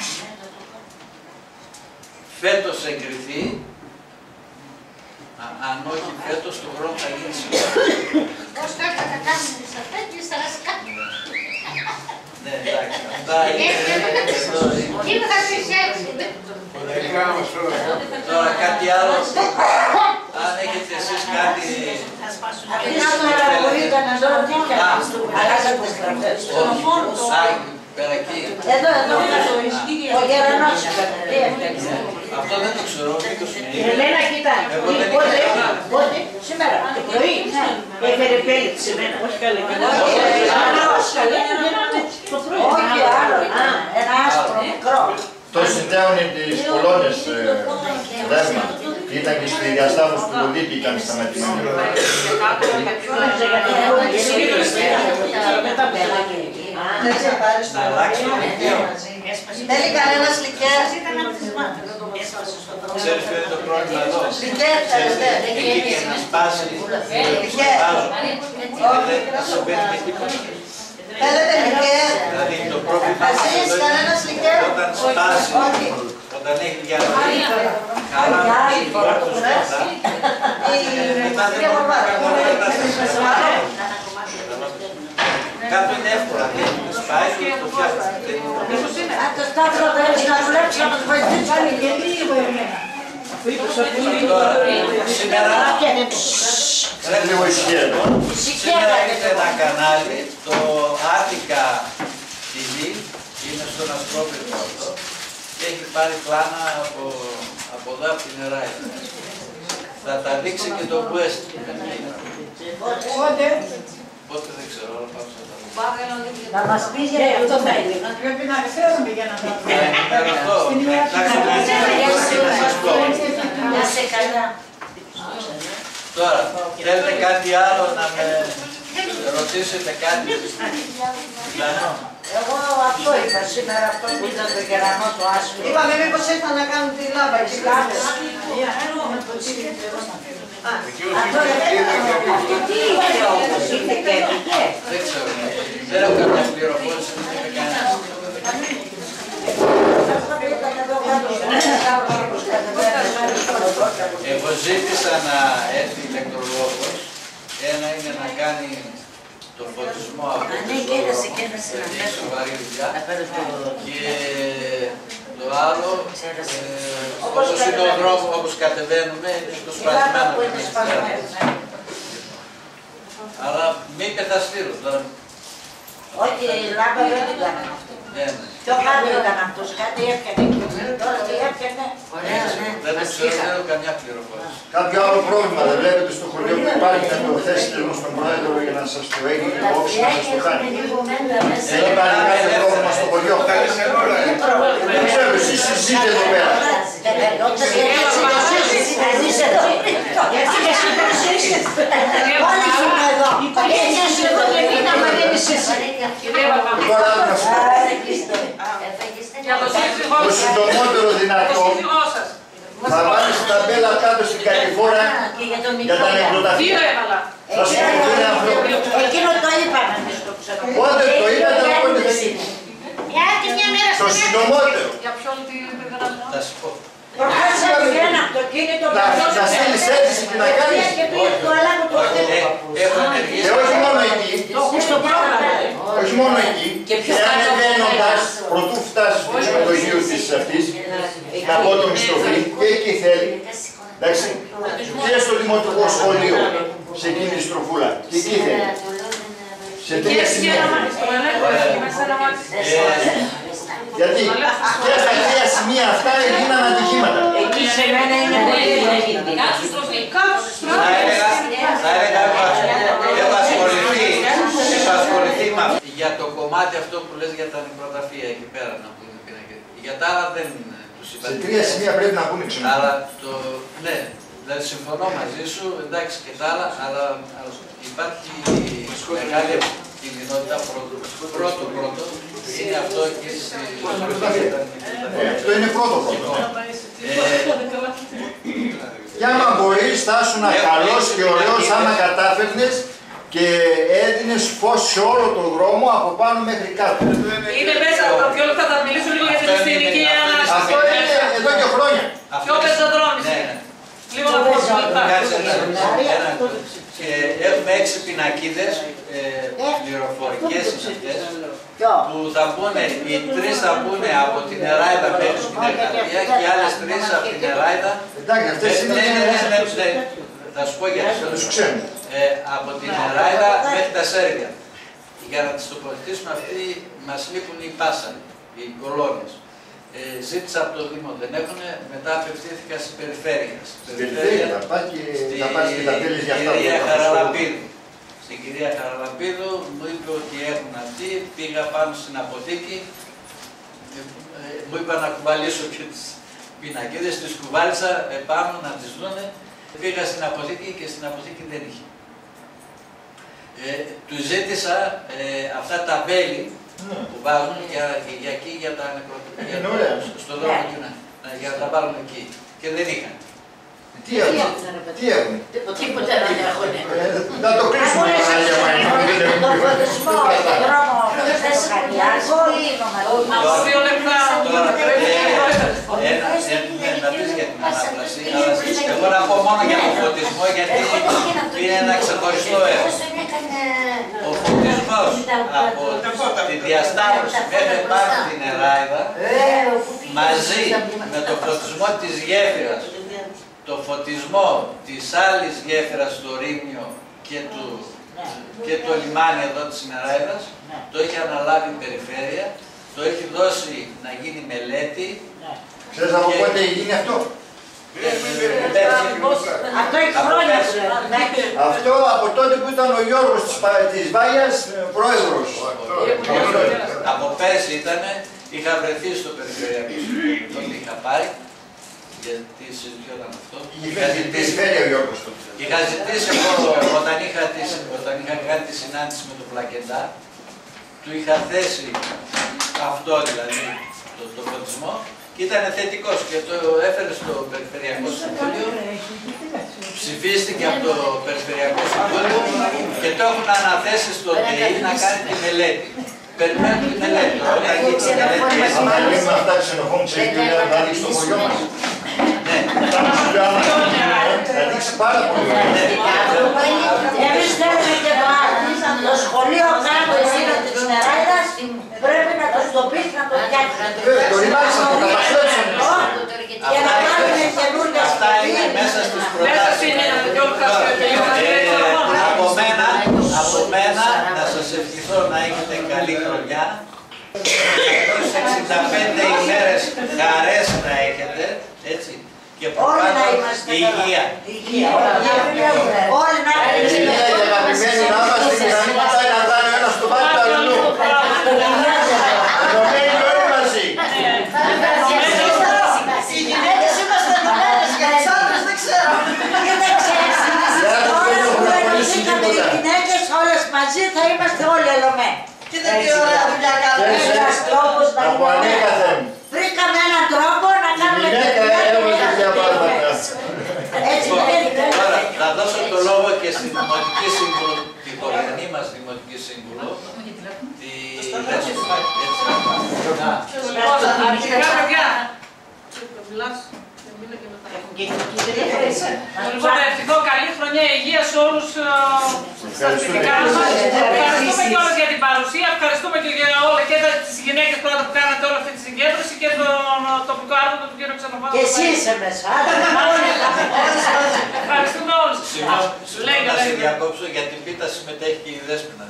φέτος εγκριθεί, αν όχι φέτος, του χρόνου θα γίνει σίγουρα. Πώς κάτι θα κάνουμε τις αυτές και θα μας κάνουμε. Ναι, εντάξει, αυτά είναι εδώ. Είναι θα πεις έτσι. Τώρα κάτι άλλο, αν έχετε εσείς κάτι... Μπορείτε να δω τι κάνεις, αλλάζατε στραφές. Πέρα εκεί. Εδώ, εδώ, ο Γερανός. Αυτό δεν το ξέρω, μήκος είναι. Ελένα, κοίτα, πότε, σήμερα, το πρωί, έφερε πέλη σήμερα. Όχι καλή, το πρωί. Όχι άλλο, ένα άσπρο μικρό. Το συνδέουν τις κολόνες ρεύμα. Ήταν και στη διαστάφωση του Λοδίτη ήταν σταματημένοι. Να αλλάξει το δίκτυο. Θέλει κανένας λικέρ. Ξέρεις ποιο είναι το πρόβλημα εδώ? Λικέρ θέλετε. Εκεί και να σπάσει, δεν συμβαίνει με τίποτα. Θέλετε λικέρ. Δηλαδή το πρόβλημα Ασύς, κανένας λικέρ. όταν σπάσει, όταν έχει διαρροή, καλά, υπάρχουν σπάτα, μετά δεν μπορεί να τα κάτω είναι εύκολα, δεν σπάει και το φτιάχνει. Αν το Σταύρο δεν έχει να δουλέψει να μας βοηθήσει. Τώρα, σήμερα Λίγο ισχύει. Σήμερα έχετε ένα κανάλι, το Attica τι βι, είναι στον Αστρόπυργο αυτό και έχει πάρει πλάνα από, από εδώ από την Εράιδα. Θα τα δείξει και το West. Πότε? Πότε δεν ξέρω, αλλά πάω σε τα δείξει. Να μας πεις για αυτό θα είναι. Πρέπει να ξέρουμε για να το Να ενημερωθώ, εντάξει να ενημερωθώ να σας πω. Να σε καλά. Τώρα, θέλετε κάτι άλλο να με ρωτήσετε κάτι? Εγώ αυτό είπα σήμερα, αυτό που ήταν το Γερανό το άσπρο. Είπαμε μήπως ήρθαν να κάνουν τη λάμπα και κάτω. Αυτό δεν είναι. Και τι είπε όμως, ήρθε και έπηκε. Δεν ξέρω, δεν έχω καμιά πληροφόρηση, δεν είπε κανένας. Αυτό που ήταν εδώ κάτω, ζήτησα να έρθει ηλεκτρολόγος. Ένα είναι να κάνει το φωτισμό από το ζώο, είναι σοβαρή δουλειά. Και το άλλο, όπως είναι ο δρόμος, όπως κατεβαίνουμε, είναι το σπασμένο. Αλλά μη πεθαστήρω τώρα. Όχι, λάμπα δεν την κάναμε αυτό. Πιο κάτω ήταν αυτός, κάτι έφτιανε και τώρα τι έφτιανε. Δεν το ξέρω, δεν έχω καμιά πληροφόρηση. Κάποιο άλλο πρόβλημα δεν βλέπετε στο χωριό που υπάρχει να το θέσετε όμως στον πρόεδρο για να σας το έχει υπόψη να σας το κάνει. Δεν υπάρχει κάποιο πρόβλημα στο χωριό. Δεν ξέρω, εσείς ζείτε εδώ πέρα. Όλοι ζούμε εδώ. Έτσι εδώ δεν είναι να μαγίνεις εσύ. Τώρα να σου πω. Το συντομότερο δυνατό θα βάλεις την ταμπέλα κάτω στην κατηφόρα για τα νεκροταφεία. Θα σου πω είναι ανθρώπου. Εκείνο το είπαμε εμείς το ξέρω. Πότε το είπατε, πότε θα γίνει. Το συντομότερο. Θα σου πω. Προχάσαμε ένα αυτοκίνητο να στείλεις αίτηση και να κάνεις. Και όχι μόνο εκεί, όχι μόνο εκεί, και ανεβαίνοντας, προτού φτάσεις στο υπολογείο της αυτής, να πω το μισθοφή, και εκεί θέλει, εντάξει, και στο δημοτικό σχολείο, σε εκείνη τη στροφούλα, και εκεί θέλει. Σε τρία σημεία. Γιατί και στα τρία σημεία αυτά έγιναν ατυχήματα. Εκεί σε μένα είναι πολύ διακίνητη. Κάτω στροφή, κάτω στροφή. Θα έλεγα, έχω ασχοληθεί με αυτό. Για το κομμάτι αυτό που λες για τα νεκροταφεία εκεί πέρα να πούμε πινακίδες. Για τα άλλα δεν τους είπα. Σε τρία σημεία πρέπει να πούνε ξενοδοχεία. Αλλά το, ναι, δηλαδή συμφωνώ μαζί σου, εντάξει και τα άλλα, αλλά υπάρχει μεγάλη κινδυνότητα πρώτο, πρώτο, πρώτο, είναι αυτό και στη... Αυτό είναι πρώτο πρώτο. Και άμα μπορείς, θα ήσουν καλός και ωραίος άμα κατάφερνες και έδινες φως σε όλο τον δρόμο από πάνω μέχρι κάτω. Είναι μέσα από τα δυο λεπτά, θα μιλήσω λίγο για την ευθυνική ανάσταση. Αυτό είναι εδώ και χρόνια. Πιο πεζοδρόμηση. Λίγο να πω δύο λεπτά. Και έχουμε έξι πινακίδες, πληροφορικές αυτές, που θα πούνε, οι τρεις θα πούνε από την Εράιδα μέχρι στην Εκκρατεία και οι άλλες τρεις από την Εράιδα. Εντάξει, αυτές είναι... Θα σου πω γιατί. Τους ξέρουμε. Από την Εράιδα μέχρι τα Σέρβια. Για να τις τοποθετήσουμε αυτοί μας λείπουν οι πάσαροι, οι κολόνες. Ε, ζήτησα από το Δήμο, δεν έχουν, μετά απευθύνθηκα στην περιφέρεια. Στην περιφέρεια θα πάει και θα πάρεις και τα τέλη για αυτά. Κυρία Χαραλαμπίδου. Στην κυρία Χαραλαμπίδου μου είπε ότι έχουν αυτοί, πήγα πάνω στην αποθήκη, ε, ε, μου είπα να κουβαλήσω και τις πινακίδες, τις κουβάλισα επάνω να τις δούνε. Πήγα στην αποθήκη και στην αποθήκη δεν είχε. Ε, του ζήτησα ε, αυτά τα βέλη που βάζουν για, για εκεί, για τα νεκροταφεία, στον δρόμο εκεί, για να τα βάλουν εκεί. Και δεν είχαν. Τι έχουν, τι έχουν. Τίποτα δεν έχουν. Να το κλείσουμε ένα για μένα. Το φωτισμό, το δρόμο, θες χαλιάζω ή νομαλό. Από δύο λεπτά. Να πεις για την ανάπλαση, αλλά εγώ να πω μόνο για τον φωτισμό, γιατί είναι ένα ξεχωριστό έργο. Ο φωτισμός από τη διασταύρωση μέχρι πάνω την Εράιδα, μαζί με το φωτισμό της γέφυρας, το φωτισμό της άλλης γέφυρας στο Ρήμνιο και του, και το λιμάνι εδώ της Εράιδας, το έχει αναλάβει η περιφέρεια, το έχει δώσει να γίνει μελέτη. Ξέρεις από πότε γίνει αυτό? Αυτό έχει χρόνια. Αυτό από τότε που ήταν ο Γιώργος της Βάγιας πρόεδρος. Από πέρσι ήταν, είχα βρεθεί στο περιφερειακό συμβούλιο, τότε είχα πάει, γιατί συζητιόταν αυτό. Είχα ζητήσει ο Γιώργος τότε. Είχα ζητήσει εγώ, όταν είχα, όταν είχα κάνει τη συνάντηση με τον Πλακεντά, του είχα θέσει αυτό δηλαδή, το, το φωτισμό, και ήταν θετικός και το έφερε στο Περιφερειακό Συμβούλιο, ψηφίστηκε από το Περιφερειακό Συμβούλιο και το έχουν αναθέσει στο ΔΕΗ να κάνει τη μελέτη. Περιμένουν τη μελέτη. Όταν γίνει τη μελέτη... Αν λέμε αυτά ξενοχών, ξέρετε τι θα ανοίξει στο χωριό μας. Θα δείξει πάρα πολύ. Εμείς θέλουμε και το άλλο. Το σχολείο κάτω εκείνο της Νεράιδας πρέπει να το στοπίσει, να το φτιάξει. Το ρημάξαν, το καταστρέψαν. Και να κάνουμε καινούργια Αυτά είναι μέσα στις προτάσεις. Από μένα, από μένα να σας ευχηθώ να έχετε καλή χρονιά. εκατόν εξήντα πέντε ημέρες χαρές να έχετε, έτσι. Και προπάνω υγεία. Όλοι να Είναι η αγαπημένη μάμα στην μηχανή που πάει να κάνει ένα στο πάλι του αλλού. Ενωμένοι όλοι μαζί. Οι γυναίκες είμαστε ενωμένες και οι άντρες δεν ξέρω. οι γυναίκες όλες μαζί θα είμαστε όλοι ενωμένοι. Κοίτα τι ωραία δουλειά κάνουμε. Ένας τρόπος να Από ανέκαθεν. βρήκαμε έναν τρόπο να Η κάνουμε γυναίκα έβγαζε πια πράγματα. έτσι. Τώρα θα δώσω το λόγο και στην Δημοτική Σύμβουλο, την κορυφή μας Δημοτική Σύμβουλο, τη Λέσου. Αρχικά, παιδιά. Λοιπόν, ευτυχώ καλή χρονιά υγεία σε όλους στα σπιτικά μας. Ευχαριστούμε κιόλας για την παρουσία, ευχαριστούμε και για όλα και τις γυναίκες πρώτα που κάνατε όλη αυτή τη συγκέντρωση και τον τοπικό άρχοντα του κύριο Ξενοφάνου. Και εσύ είσαι μέσα. Ευχαριστούμε όλους. Συγγνώμη να σε διακόψω, για την πίτα συμμετέχει και η Δέσποινα.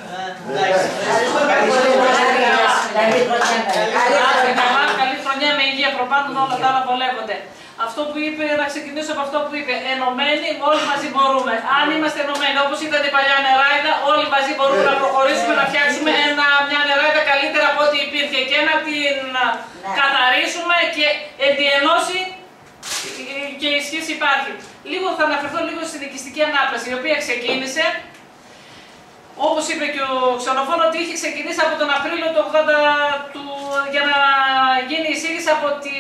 Καλή χρονιά με υγεία προπάντων, όλα τα άλλα βολεύονται. Αυτό που είπε, να ξεκινήσω από αυτό που είπε. Ενωμένοι, όλοι μαζί μπορούμε. Αν είμαστε ενωμένοι, όπως ήταν η παλιά Νεράιδα, όλοι μαζί μπορούμε να προχωρήσουμε, να φτιάξουμε ένα, μια Νεράιδα καλύτερα από ό,τι υπήρχε και να την καθαρίσουμε και εν τη ενώση και η ισχύς υπάρχει. Λίγο θα αναφερθώ λίγο στην οικιστική ανάπλαση, η οποία ξεκίνησε. Όπως είπε και ο Ξενοφών, ότι είχε ξεκινήσει από τον Απρίλιο του ογδόντα του, για να γίνει εισήγηση από τη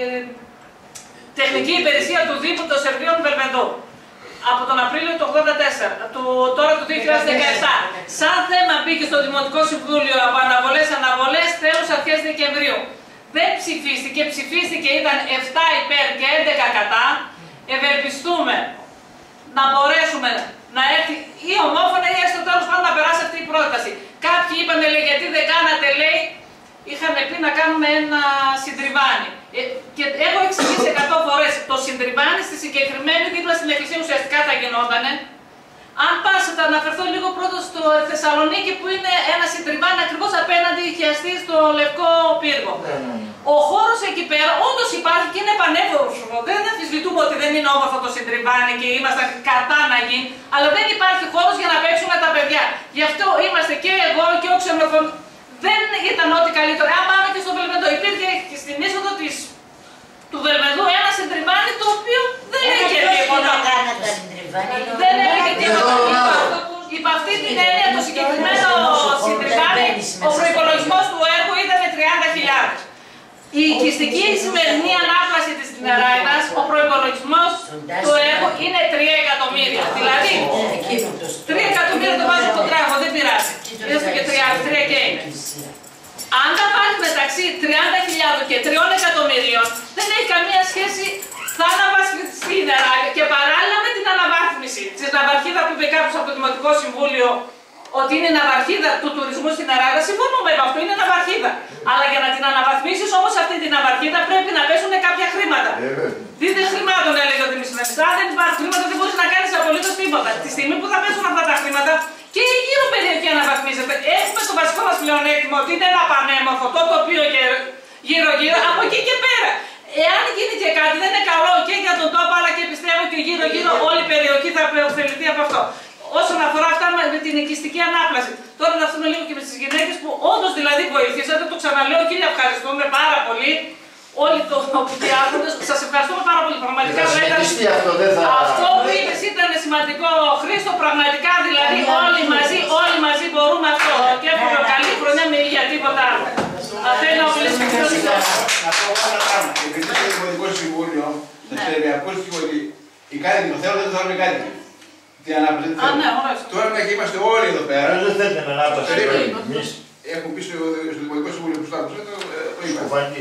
Τεχνική Υπηρεσία του Δήμου των Σερβίων Βελβεντού. Από τον Απρίλιο του ογδόντα τέσσερα, του, τώρα του δύο χιλιάδες δεκαεπτά. Σαν θέμα μπήκε στο Δημοτικό Συμβούλιο από αναβολές αναβολές τέλος αρχές Δεκεμβρίου. Δεν ψηφίστηκε, ψηφίστηκε, ήταν επτά υπέρ και έντεκα κατά. Ευελπιστούμε να μπορέσουμε να έρθει ή ομόφωνα ή έστω τέλος πάντων να περάσει αυτή η πρόταση. Κάποιοι είπαν, λέει, γιατί δεν κάνατε, λέει, είχαν πει να κάνουμε ένα συντριβάνι. Ε, και έχω εξηγήσει εκατό φορές, το συντριβάνι στη συγκεκριμένη δίπλα στην εκκλησία ουσιαστικά θα γινότανε. Αν πας, θα αναφερθώ λίγο πρώτο στο Θεσσαλονίκη που είναι ένα συντριβάνι ακριβώς απέναντι χιαστή στο Λευκό Πύργο. Ο χώρος εκεί πέρα όντως υπάρχει και είναι πανέμορφο. Δεν αμφισβητούμε ότι δεν είναι όμορφο το συντριβάνι και είμαστε κατά να γίνει, αλλά δεν υπάρχει χώρος για να παίξουν τα παιδιά. Γι' αυτό είμαστε και εγώ και ο Ξενοφών. Δεν ήταν ό,τι καλύτερο. Αν πάμε και στο Βελβεντό, υπήρχε και στην είσοδο της, του Βελβεντού ένα συντριβάνι το οποίο δεν είχε τίποτα. Δεν έλεγε τίποτα. Υπ' αυτή την έννοια το συγκεκριμένο συντριβάνι, ο προϋπολογισμός του έργου ήταν τριάντα χιλιάδες. Η οικιστική σημερινή ανάπλαση της Νεράιδας, ο προϋπολογισμός του έργου είναι τρία εκατομμύρια. Δηλαδή, τρία εκατομμύρια το βάζω στον τράγο, δεν πειράζει. Έστω και τρία και είναι. Αν τα βάλει μεταξύ τριάντα χιλιάδων και τριών εκατομμυρίων, δεν έχει καμία σχέση. Θα αναβαθμιστεί η Νεράιδα και παράλληλα με την αναβάθμιση της ναυαρχίδα που είπε κάποιος από το Δημοτικό Συμβούλιο ότι είναι ναυαρχίδα του τουρισμού στην Νεράιδα. Συμφωνούμε με αυτό, είναι ναυαρχίδα. Αλλά για να την αναβαθμίσεις όμως αυτή την ναυαρχίδα πρέπει να πέσουν κάποια χρήματα. Δείτε χρημάτων, έλεγε ο Δημήτρης. Αν δεν υπάρχουν χρήματα, δεν μπορείς να κάνεις απολύτως τίποτα. Τη στιγμή που θα πέσουν αυτά τα χρήματα και η γύρω περιοχή αναβαθμίζεται. Έχουμε το βασικό μας πλεονέκτημα ότι είναι ένα πανέμορφο το τοπίο γύρω-γύρω από εκεί και πέρα. Εάν γίνει και κάτι, δεν είναι καλό και για τον τόπο, αλλά και πιστεύω και γύρω-γύρω όλη η περιοχή θα ωφεληθεί από αυτό. Όσον αφορά αυτά με την οικιστική ανάπλαση. Τώρα να έρθουμε λίγο και με τις γυναίκες που όντως δηλαδή βοηθήσατε. Το ξαναλέω, κύριε, ευχαριστούμε πάρα πολύ. Όλοι το διάβολες. Σας ευχαριστούμε πάρα πολύ. Πραγματικά αυτό, δεν θα... αυτό που είπες ήταν σημαντικό, Χρήστο. Πραγματικά δηλαδή όλοι μαζί, όλοι μαζί μπορούμε αυτό. Και εύχομαι καλή χρονιά με υγεία, τίποτα άλλο. Θέλω να μιλήσουμε και όλοι. Να πω ένα πράγμα. Επειδή στο Δημοτικό Συμβούλιο, ακούστηκε ότι οι κάτοικοι το θέλουν, δεν το θέλουν οι κάτοικοι. Την ανάπλαση δεν θέλουν. Τώρα και είμαστε όλοι εδώ πέρα. Δεν θέλετε την ανάπλαση. Έχουν πει στο Δημοτικό Συμβούλιο που στο άκουσα, το είπα.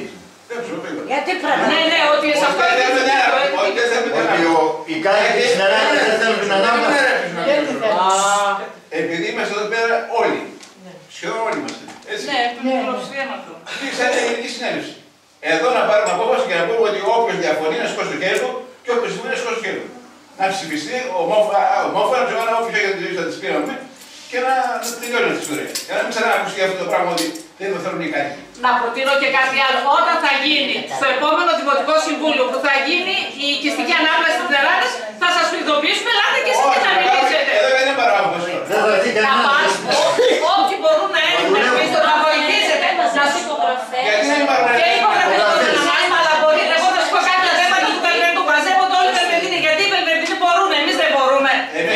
Γιατί πρέπει. Ναι, ναι, ότι σε αυτό ότι οι κάτοικοι της Νεράδας δεν θέλουν την ανάπτυξη. Επειδή είμαστε εδώ πέρα όλοι. Σχεδόν όλοι είμαστε. Ναι, πλειοψηφία με αυτό. Σαν ελληνική συνέλευση. Εδώ να πάρουμε απόφαση και να πούμε ότι όποιος διαφωνεί να σηκώσει το χέρι του και όποιος συμφωνεί να σηκώσει το χέρι του. Να ψηφιστεί ομόφωνα, ψηφάνα όποιος έχει τη ζωή θα τις πήραμε και να τελειώνει αυτή η ιστορία. Για να μην ξανακουστεί αυτό το πράγμα ότι δεν το θέλουν οι κάτοικοι. Να προτείνω και κάτι άλλο. Όταν θα γίνει στο επόμενο Δημοτικό Συμβούλιο που θα γίνει η οικιστική ανάπλαση της Νεράδας, θα σας ειδοποιήσουμε, ελάτε και εσείς και να μιλήσετε. Εδώ δεν είναι παράγωγος. Να πας, όποιοι μπορούν να έρθουν να βοηθήσετε, να βοηθήσετε. Να σου υπογραφές. Και υπογραφές των ανάγκων, αλλά μπορεί. Εγώ θα σου πω κάποια θέματα του Πελβερντού. Μαζεύονται όλοι οι Πελβερντίνοι. Γιατί οι Πελβερντίνοι μπορούν, εμείς δεν μπορούμε.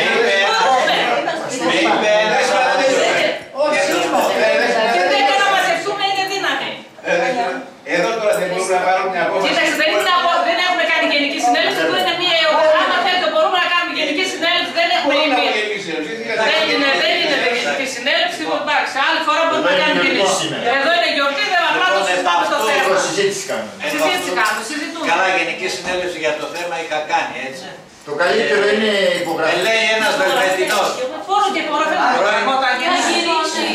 Και πρέπει να μαζευτούμε, είναι δύναμη. Εδώ τώρα δεν μπορούμε να πάρουμε μια απόφαση. Κοίταξε, δεν έχουμε κάνει γενική συνέλευση, εδώ είναι μία. Άμα θέλετε μπορούμε να κάνουμε γενική συνέλευση, δεν έχουμε ημία. Δεν είναι, δεν είναι γενική συνέλευση, εντάξει, άλλη φορά μπορούμε να κάνουμε γενική. Εδώ είναι γιορτή, δεν θα πάμε στο θέμα. Συζήτηση κάνουμε. Συζήτηση κάνουμε, συζητούμε. Καλά, γενική συνέλευση για το θέμα είχα κάνει, έτσι. Το καλύτερο είναι υπογραφή. Με λέει ένας Βελβετινός. Φόρο και υπογραφή όταν γυρίσει.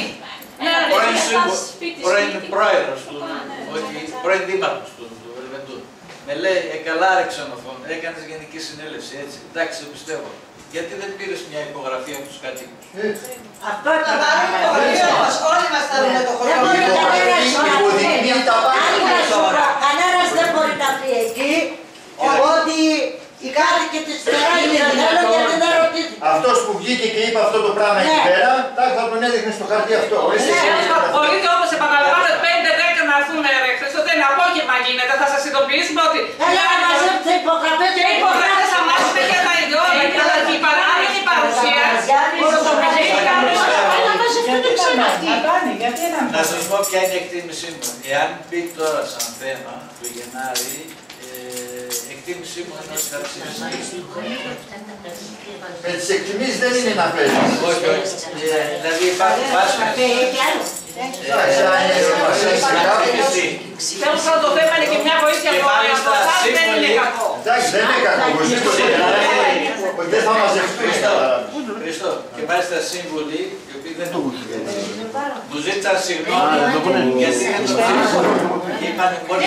Πρώην πρόεδρος του, όχι, πρώην δήμαρχος του Βελβεντού. Με λέει, ε, καλά ρε ξενοφών, έκανες γενική συνέλευση, έτσι. Εντάξει, το πιστεύω. Γιατί δεν πήρες μια υπογραφή από τους κατοίκους. Αυτό Θα πάρουμε υπογραφή όμως, όλοι μας θέλουμε το χωριό. Κανένας δεν μπορεί να πει εκεί ότι οι κάτοικοι της Νεράδας δεν θέλουν γιατί δεν ρωτήθηκαν. Αυτός που βγήκε και είπε αυτό το πράγμα εκεί πέρα, θα τον έδειχνε στο χαρτί αυτό. Μπορείτε όμως επαναλαμβάνω πέντε δέκα να έρθουν ρε Χριστό, δεν είναι απόγευμα γίνεται, θα σας ειδοποιήσουμε ότι... Έλα να μαζέψετε υπογραφές και υπογραφές θα μάθουμε για τα ιδιότητα και τα παράλληλη παρουσία. Να σας πω ποια είναι η εκτίμησή μου. Εάν μπει τώρα σαν θέμα του Γενάρη, η εκτίμησή μου είναι ότι θα ψηφιστεί. Με τις εκτιμήσεις δεν είναι να παίζεις. Όχι, όχι. Δηλαδή υπάρχουν βάσεις. Τέλος πάντων το θέμα είναι και μια βοήθεια από εσάς, δεν είναι κακό. Εντάξει, δεν είναι κακό. Δεν θα μαζευτούν. Χριστό, και μάλιστα σύμβουλοι, οι οποίοι δεν το μου ζήτησαν συγγνώμη γιατί δεν το ψήφισαν. Είπανε μόλις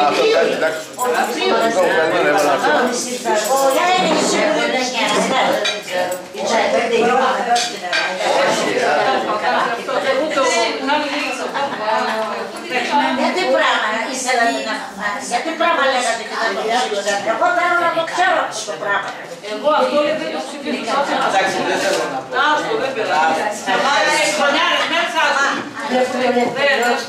γιατί πράγμα ήθελατε να μάθεις, γιατί πράγμα λέγατε και δεν το ψήφισατε. Εγώ θέλω να το ξέρω αυτό το πράγμα. Εγώ αυτό δεν το ψηφίσω. εντάξει, δεν θέλω να πω. Άστο, δεν πειράζει. Έχεις χρονιάρες μέσα άσου.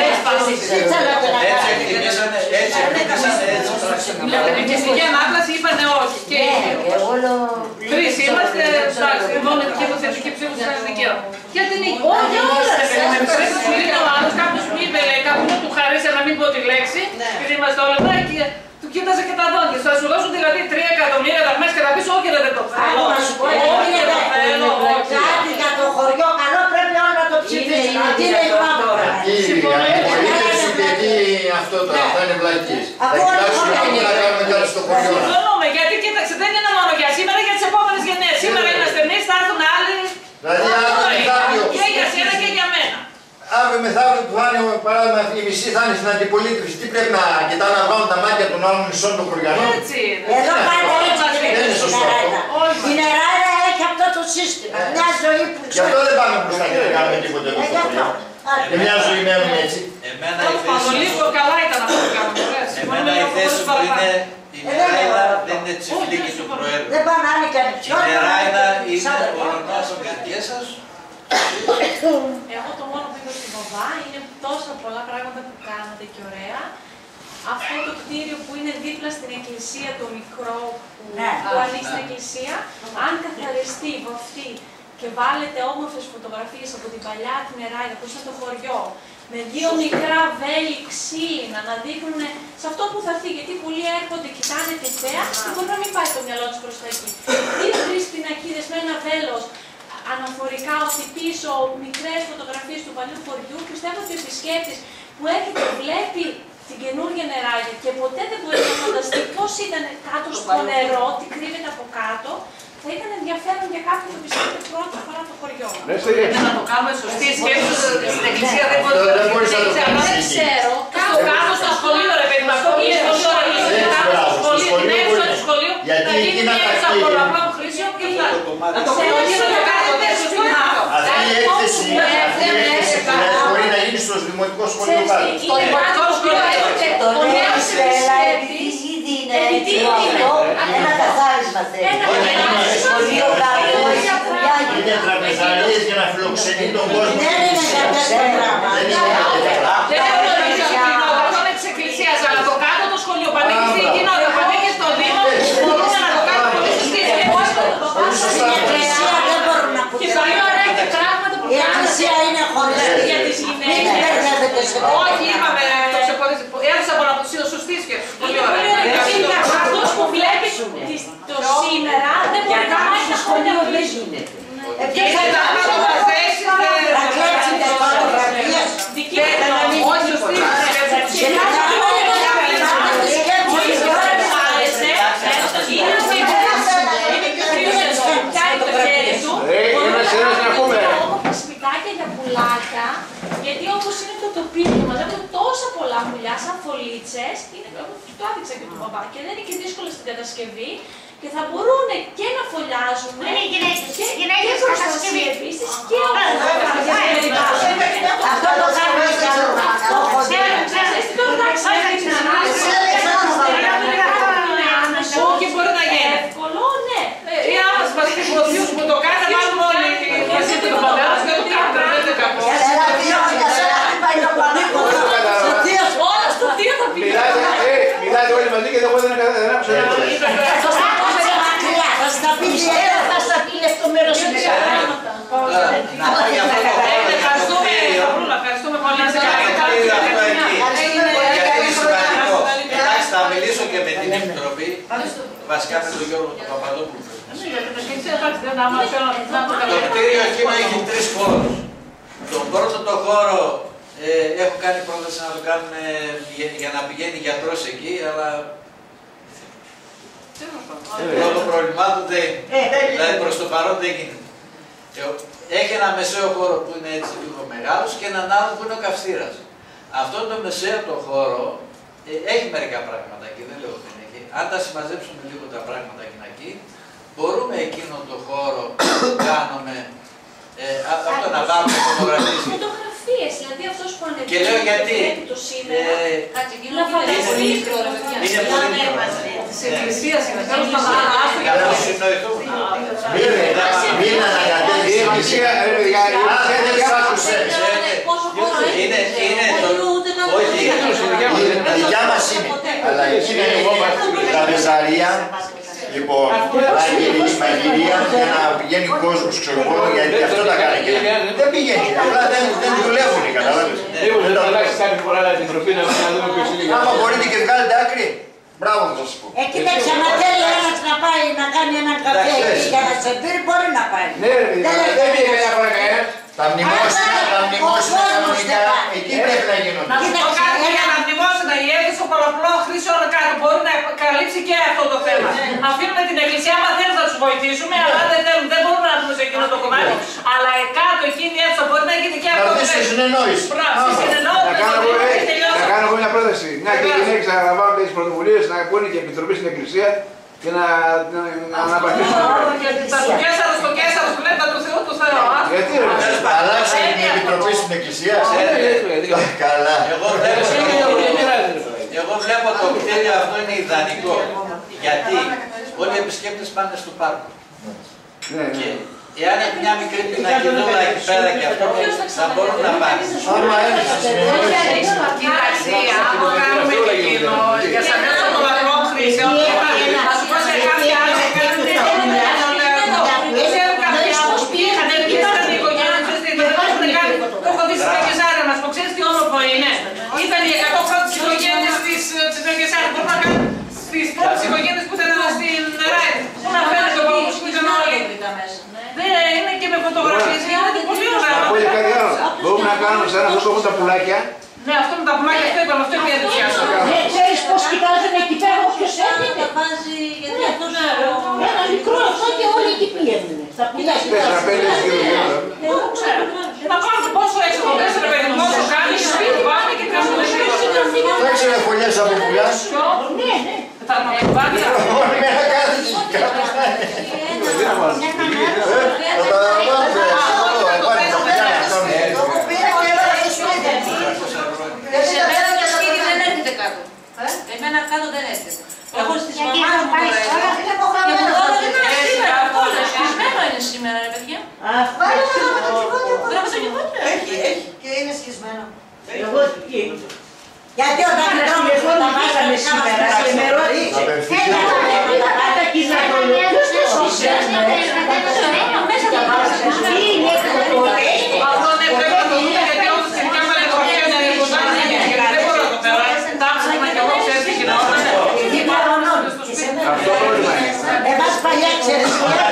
Έτσι εκτιμήσανε, έτσι εκτιμήσανε, έτσι πράξανε. Για την οικιστική ανάπλαση είπανε όχι. Τρεις είμαστε, εντάξει, μόνο η δική μου θετική ψήφος ήταν δικαίωμα. Γιατί είναι όχι όλα. Πρέπει να είναι ο άλλος, κάποιος μου είπε, κάποιος του χαρίσε να μην πω τη λέξη, επειδή είμαστε όλα εδώ και του κοίταζε και τα δόντια. Θα σου δώσουν δηλαδή τρία εκατομμύρια τα μέσα και θα πεις όχι δεν το θέλω. Όχι δεν το θέλω. Κάτι για το χωριό καλό πρέπει όλοι να το ψηφίσουν. Τι είναι η μάπωρα. Γιατί αυτό τώρα θα είναι βλακής. Θα κοιτάξουμε να κάνουμε κάτι στο χωριό. Συμφωνούμε, γιατί κοίταξε δεν είναι μόνο για σήμερα, για τις επόμενες γενναίες. Σήμερα είμαστε εμείς, θα έρθουν άλλοι. Δηλαδή αύριο και για σένα και για μένα. Αύριο μεθαύριο που θα είναι, παράδειγμα, η μισή θα είναι στην αντιπολίτευση. Τι πρέπει να κοιτάνε να βάλουν τα μάτια των άλλων μισών των χωριανών. Έτσι είναι. Εδώ πάντα έτσι είναι η Νεράδα. Η Νεράδα έχει αυτό το σύστημα. Μια ζωή που ξέρει. Γι' αυτό δεν πάμε μπροστά και δεν κάνουμε τίποτα εδώ στο χωριό. Και μια ζωή μένουμε έτσι. Εμένα η θέση μου... λίγο καλά ήταν αυτό που κάνουμε. Εμένα η θέση μου είναι η Νεράιδα δεν είναι τσιφλίκη του Προέδρου. Δεν πάνε άλλοι κανείς. Η Νεράιδα είναι ο ορεινός των καρδιές σας. Εγώ το μόνο που είπα στην Βοβά είναι τόσα πολλά πράγματα που κάνατε και ωραία. Αυτό το κτίριο που είναι δίπλα στην εκκλησία, το μικρό που, ναι, που ανοίξει στην εκκλησία, αν καθαριστεί, βαφτεί και βάλετε όμορφες φωτογραφίες από την παλιά την Νεράιδα που ήταν το χωριό, με δύο μικρά βέλη ξύλινα να δείχνουν σε αυτό που θα έρθει, γιατί πολλοί έρχονται, κοιτάνε τη θέα και μπορεί να μην πάει το μυαλό τους προς τα εκεί. Δύο-τρεις πινακίδες με ένα βέλος, αναφορικά ότι πίσω μικρές φωτογραφίες του παλιού χωριού, πιστεύω ότι ο επισκέπτης που έρχεται βλέπει την καινούργια νεράγια και ποτέ δεν μπορεί να φανταστεί πώς ήταν κάτω στο νερό, τι κρύβεται από κάτω, θα ήταν ενδιαφέρον για κάποιον που πιστεύει πρώτη φορά το χωριό. Να το κάνουμε σωστή σκέψη στην εκκλησία, δεν μπορεί να το σκεφτεί, αλλά δεν ξέρω. Στο κάτω στο σχολείο, ρε παιδί, αυτό είναι πολύ ωραίο. Κάτω στο σχολείο, την έξω του σχολείου, θα γίνει μια έξω από πολλαπλών χρήσεων και θα το κάνουμε σωστή. Αυτή η έκθεση, αυτή η έκθεση μπορεί να γίνει στο δημοτικό σχολείο κάτω. Στο δημοτικό σχολείο το νέο συνθέτη είναι ένα καθάρισμα θέλει. Σχολείο κάτω, είναι τραπεζαρίες για να φιλοξενεί τον κόσμο. δεν είναι κάποια πράγματα. Δεν γνωρίζω κοινότητα της εκκλησίας, αλλά το κάτω το σχολείο που ανήκει στην κοινότητα, που ανήκει στο Δήμο, μπορούμε να το κάνουμε πολύ σωστή σκέψη. Στην εκκλησία δεν μπορούν να πούν. Και πολύ ωραία και πράγματα που Η εκκλησία είναι χωριστή για τις γυναίκες. Όχι, είπαμε, το ξεχωρίζει. Έδωσα παραπουσία σωστή σκέψη. Πολύ ωραία. αυτός που βλέπει το σήμερα δεν μπορεί να πάει στα σχολεία που γίνεται. Και θα το μαζέσεις, θα κλέψετε φωτογραφίες. Δική μου όχι σωστή σκέψη. Και να γιατί όπως είναι το τοπίο και μαζεύουν τόσα πολλά πουλιά σαν φωλίτσες, είναι, το άδειξα και του παπά και δεν είναι και δύσκολο στην κατασκευή και θα μπορούν και να φωλιάζουν Δεν είναι γυναίκες, και, γυναίκες και προστασία επίσης και αυτό το κάνουμε και άλλο. Και μπορεί να γίνει. Εύκολο, ναι. Ή άλλες μας υποθείους που το κάνουν, μάλλον όλοι μαζί του παπάδες, δεν το κάνουν, δεν είναι κακό. Όλα στο δύο θα πει. Μιλάτε όλοι μαζί και δεν μπορείτε να καταλάβετε. Θα στα πει θα στα πει λεπτομέρως. Ευχαριστούμε πολύ. Εντάξει, θα μιλήσω και με την Επιτροπή, βασικά με τον Γιώργο τον Παπαδόπουλο. Το κτίριο εκείνο έχει τρεις χώρους. Τον πρώτο το χώρο ε, έχω κάνει πρόταση να το κάνουμε για, για να πηγαίνει γιατρός εκεί, αλλά λόγω προβλημάτων δεν είναι. Δηλαδή προς το παρόν δεν γίνεται. Έχει ένα μεσαίο χώρο που είναι έτσι λίγο μεγάλος και έναν άλλο που είναι ο καυστήρας. Αυτό το μεσαίο το χώρο ε, έχει μερικά πράγματα εκεί, δεν λέω ότι δεν έχει. Αν τα συμμαζέψουμε λίγο τα πράγματα εκεί, μπορούμε εκείνο το χώρο που κάνουμε ε, αυτό να βάλουμε φωτογραφίες. Φωτογραφίες, δηλαδή αυτός που ανεβαίνει και λέω γιατί το σήμερα, ε, να φανταστεί είναι πολύ μικρό. Της εκκλησίας είναι, τέλος πάντων, αλλά άστο για αυτό. Μην ανακατεύεις η εκκλησία, αν δεν σ' άκουσε. Είναι, είναι το... Όχι, η δικιά μας είναι, αλλά εκεί είναι τραπεζαρία. Λοιπόν, μαγειρία για να πηγαίνει ο κόσμος, ξέρω εγώ, γιατί αυτό τα κάνει και δεν πηγαίνει, απλά δεν δουλεύουν, καταλάβεις. Μήπως δεν θα αλλάξει κάθε φορά την Επιτροπή να δούμε ποιος είναι. Άμα μπορείτε και βγάλετε άκρη, μπράβο θα σας πω. Ε, κοίταξε, άμα θέλει ένας να πάει να κάνει έναν καφέ για να σε πει, μπορεί να πάει. Ναι ρε παιδιά, δεν πήγε κανένα φορά κανένας. Τα μνημόσυνα, τα μνημόσυνα κανονικά, εκεί πρέπει να γίνονται. Να σου πω κάτι για τα μνημόσυνα, η έκθεση των πολλαπλών χρήσεων κάτω μπορεί να καλύψει και αυτό το θέμα. Αφήνουμε την εκκλησία, άμα θέλουν να τους βοηθήσουμε, αλλά αν δεν θέλουν, δεν μπορούμε να δούμε σε εκείνο το κομμάτι. Αλλά κάτω εκείνη η αίθουσα μπορεί να γίνει και αυτό. Να δεις τη συνεννόηση. Να κάνω εγώ μια πρόταση. Να και οι γυναίκες να αναλαμβάνουν τις πρωτοβουλίες, να πούνε και επιτροπή στην εκκλησία και να αναπατήσουν. Τα του Κέσσαρο στο Κέσσαρο που λέει τα του Θεού του Θεού. Γιατί ρε, αλλάξαμε την επιτροπή στην εκκλησία. Καλά. Εγώ βλέπω το κτίριο αυτό είναι ιδανικό. Γιατί όλοι οι επισκέπτες πάνε στο πάρκο. Και εάν έχει μια μικρή πινακιδούλα εκεί πέρα και αυτό, θα μπορούν να πάνε. Άμα έρθει Κοιτάξτε, άμα κάνουμε και εκείνο, για σαν μέσα των λαθρών χρήσεων, θα σου πω σε κάποια άλλη, δεν ξέρουν κάποια άλλους πήγαν, ήταν η οικογένεια, δεν έχουν κάνει, το έχω δει στην Νεκεσάρια μας, που ξέρεις τι όμορφο είναι. Ήταν οι εκατό πρώτες οικογένειες της Νεκεσάρια, μπορούν να κάνουν τις πρώτες οικογένειες που ήταν στην Ράιν, που να φαίνεται ο παππούς που ήταν όλοι. Δεν είναι και με φωτογραφίες, είναι πολύ ωραία. μπορούμε να κάνουμε σαν αυτό που έχουν τα πουλάκια, Ναι, αυτό με τα πουλάκια, αυτό είπαμε, αυτό είναι ενθουσιαστικό. Ναι, ξέρεις πως κοιτάζουν εκεί πέρα όποιος έρχεται. Γιατί αυτό είναι Ένα μικρό αυτό και όλοι εκεί πήγαινε. Στα πουλάκια. Τετραπέδες γύρω-γύρω. εγώ ξέρω. Να πάρετε πόσο έξω από τέσσερα παιδί, πόσο κάνει, σπίτι πάνε και κάνουν το σπίτι. Θα ξέρω φωλιές από πουλιά. Ναι, ναι. Τα αρμονικοβάτια. Όλη μέρα κάθε κάποιος θα είναι. Θα τα βάλουμε. Το που πήρα και έβαλα στο σπίτι. Σε μένα το σπίτι δεν έρχεται κάτω. Εμένα κάτω δεν έρχεται. Εγώ στις μαμάς μου τώρα εδώ. Είναι υποχρεωμένο. Σήμερα αυτό είναι σκισμένο είναι σήμερα ρε παιδιά. Βάλε ένα γραμματοκιβώτιο. Γραμματοκιβώτιο. Έχει, έχει και είναι σκισμένο. Εγώ γιατί όταν κοιτάμε εγώ τα βάζαμε σήμερα και με ρώτησε τα πάντα κοινωνία ποιος το σκισμένο μέσα τα βάζαμε τι είναι αυτό Αυτό δεν πρέπει να το δούμε γιατί όμως στην κάμερα το χέρι είναι κοντά δεν μπορώ να το περάσει. Τάψαμε και εγώ ξέρεις τι γινόταν. τι παρονών και σε μένα εμάς παλιά ξέρεις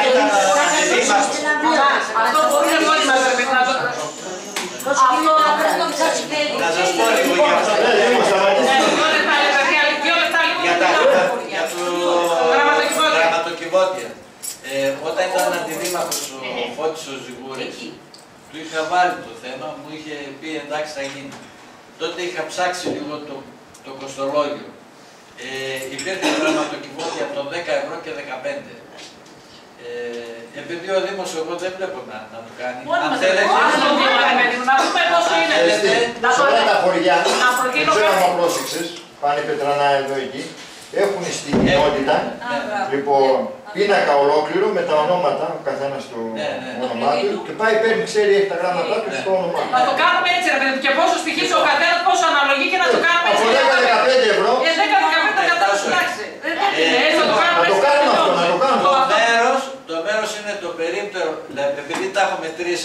Αυτό μπορεί να μόνοι μας ρε παιδί να το... Αυτό πρέπει να ψάξει τέλει. Να σας πω λίγο για αυτό. Για το γραμματοκιβώτια. Όταν ήταν αντιδήμαρχος ο Φώτης ο Ζιγούρης, του είχα βάλει το θέμα, μου είχε πει εντάξει θα γίνει. Τότε είχα ψάξει λίγο το, το κοστολόγιο. Ε, υπήρχε γραμματοκιβώτια από το δέκα ευρώ και δεκαπέντε. Ε, επειδή ο Δήμος εγώ δεν βλέπω να, να το κάνει. Αν θέλετε, να δούμε πόσο είναι. Σε όλα τα χωριά, δεν ξέρω αν πρόσεξες, πάνε Πετρανά εδώ εκεί, έχουν στην κοινότητα, λοιπόν, πίνακα ολόκληρο με τα ονόματα, ο καθένας το όνομά του και πάει παίρνει, ξέρει, έχει τα γράμματά του στο όνομά του. Να το κάνουμε έτσι ρε παιδί και πόσο στοιχίζει ο καθένας, πόσο αναλογεί και να το κάνουμε έτσι. Από δέκα με δεκαπέντε ευρώ. Ε, δέκα με δεκαπέντε κατάσταση, εντάξει. Έτσι να το κάνουμε έτσι. Να το κάνουμε αυτό, να το κάνουμε. Το μέρος, το μέρος είναι το περίπτερο, επειδή τα έχω μετρήσει,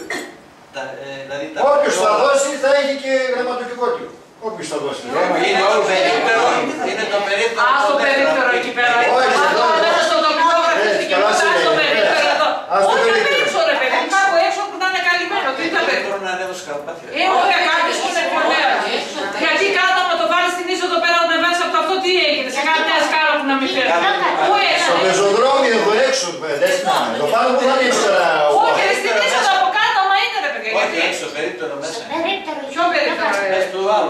δηλαδή τα... Όποιος θα δώσει θα έχει και γραμματοκιβώτιο. Όποιος θα δώσει. Είναι όλο περίπτερο, είναι το περίπτερο. Ας το περίπτερο εκεί πέρα. Ας το τοπικό γραφείο, ας το περίπτερο εδώ. Όχι απ' έξω ρε παιδί, κάπου έξω που να είναι καλυμμένο. Τι θα πέτω. Μπορούν να ανέβω σκαλπάτια. Ε, όχι κάποιος που είναι πολύ. Γιατί κάτω άμα το βάλεις στην είσοδο πέρα όταν βάζεις από αυτό τι έγινε. Σε κάνει μια σκάλα που να μην φέρει. Πού έξω. Στο πεζοδρόμιο εδώ έξω, εδώ πάνω που θα ανοίξει τώρα. Όχι, στην είσοδο από κάτω άμα είναι ρε παιδιά. Όχι, έξω, περίπτερο μέσα. Ποιο περίπτερο ρε. Μες του άλλου.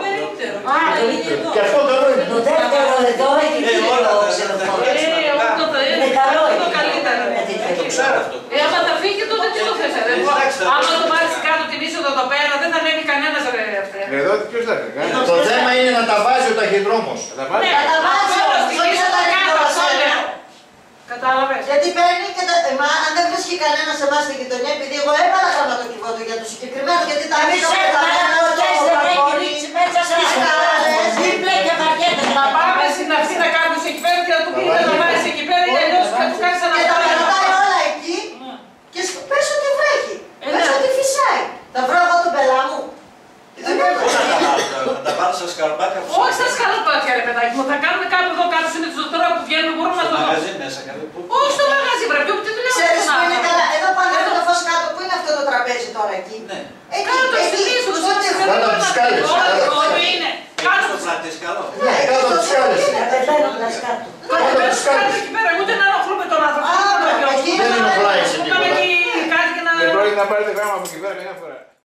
Και αυτό καλό είναι. το δεύτερο εδώ έχει όλα το τα ξενοδοχείο. Είναι Είναι καλό, είναι το καλύτερο. Το ξέρω αυτό. Ε, άμα τα φύγει τότε τι το θες ρε. Άμα το βάλεις κάτω την είσοδο εδώ πέρα δεν θα ανέβει κανένας ρε. Εδώ ποιος θα κάνει. Το θέμα είναι να τα βάζει ο ταχυδρόμος. Θα τα βάλει. Ναι, τα βάζει όμως, όχι να τα κάτω. Κατάλαβες. Γιατί παίρνει και τα... Ε, μα αν δεν βρίσκει κανένα σε εμάς στην γειτονιά, επειδή εγώ έβαλα γραμματοκιβώτιο για το συγκεκριμένο, γιατί τα βρίσκω και τα μένω στο μπαλκόνι, στις καράδες. Να πάμε στην αυτή να κάνεις εκεί πέρα και να του πει να βάλεις εκεί πέρα ή αλλιώς θα του κάνεις Και τα αναφορά. πετάει όλα εκεί και πες ότι βρέχει, πες ότι φυσάει. Θα βρω εγώ τον πελά μου. Θα τα βάλω στα σκαλπάτια. Όχι στα σκαλπάτια ρε παιδάκι μου, θα κάνουμε κάπου εδώ κάτω συνήθως τώρα που βγαίνουμε μπορούμε να το δούμε. Μαγαζί μέσα, καλή που. Όχι στο μαγαζί βρε, ποιο που τη δουλειά Ξέρεις που είναι καλά, εδώ πάνω από το φως κάτω, που είναι αυτό το τραπέζι τώρα εκεί. Εκεί, Κάτω εκεί, στην είσοδο, στο τείχο. Κάτω από τις σκάλες. Όχι είναι. Κάτω Στο φλατίσκαλο. Ναι, κάτω από τις σκάλες. Κάτω από τις σκάλες εκεί πέρα, ούτε να ενοχλούμε τον άνθρωπο. Α, εκεί Δεν ενοχλάει σε τίποτα. Πάμε εκεί κάτι και να... Δεν πρόκειται να πάρετε γράμμα από εκεί πέρα καμιά φορά.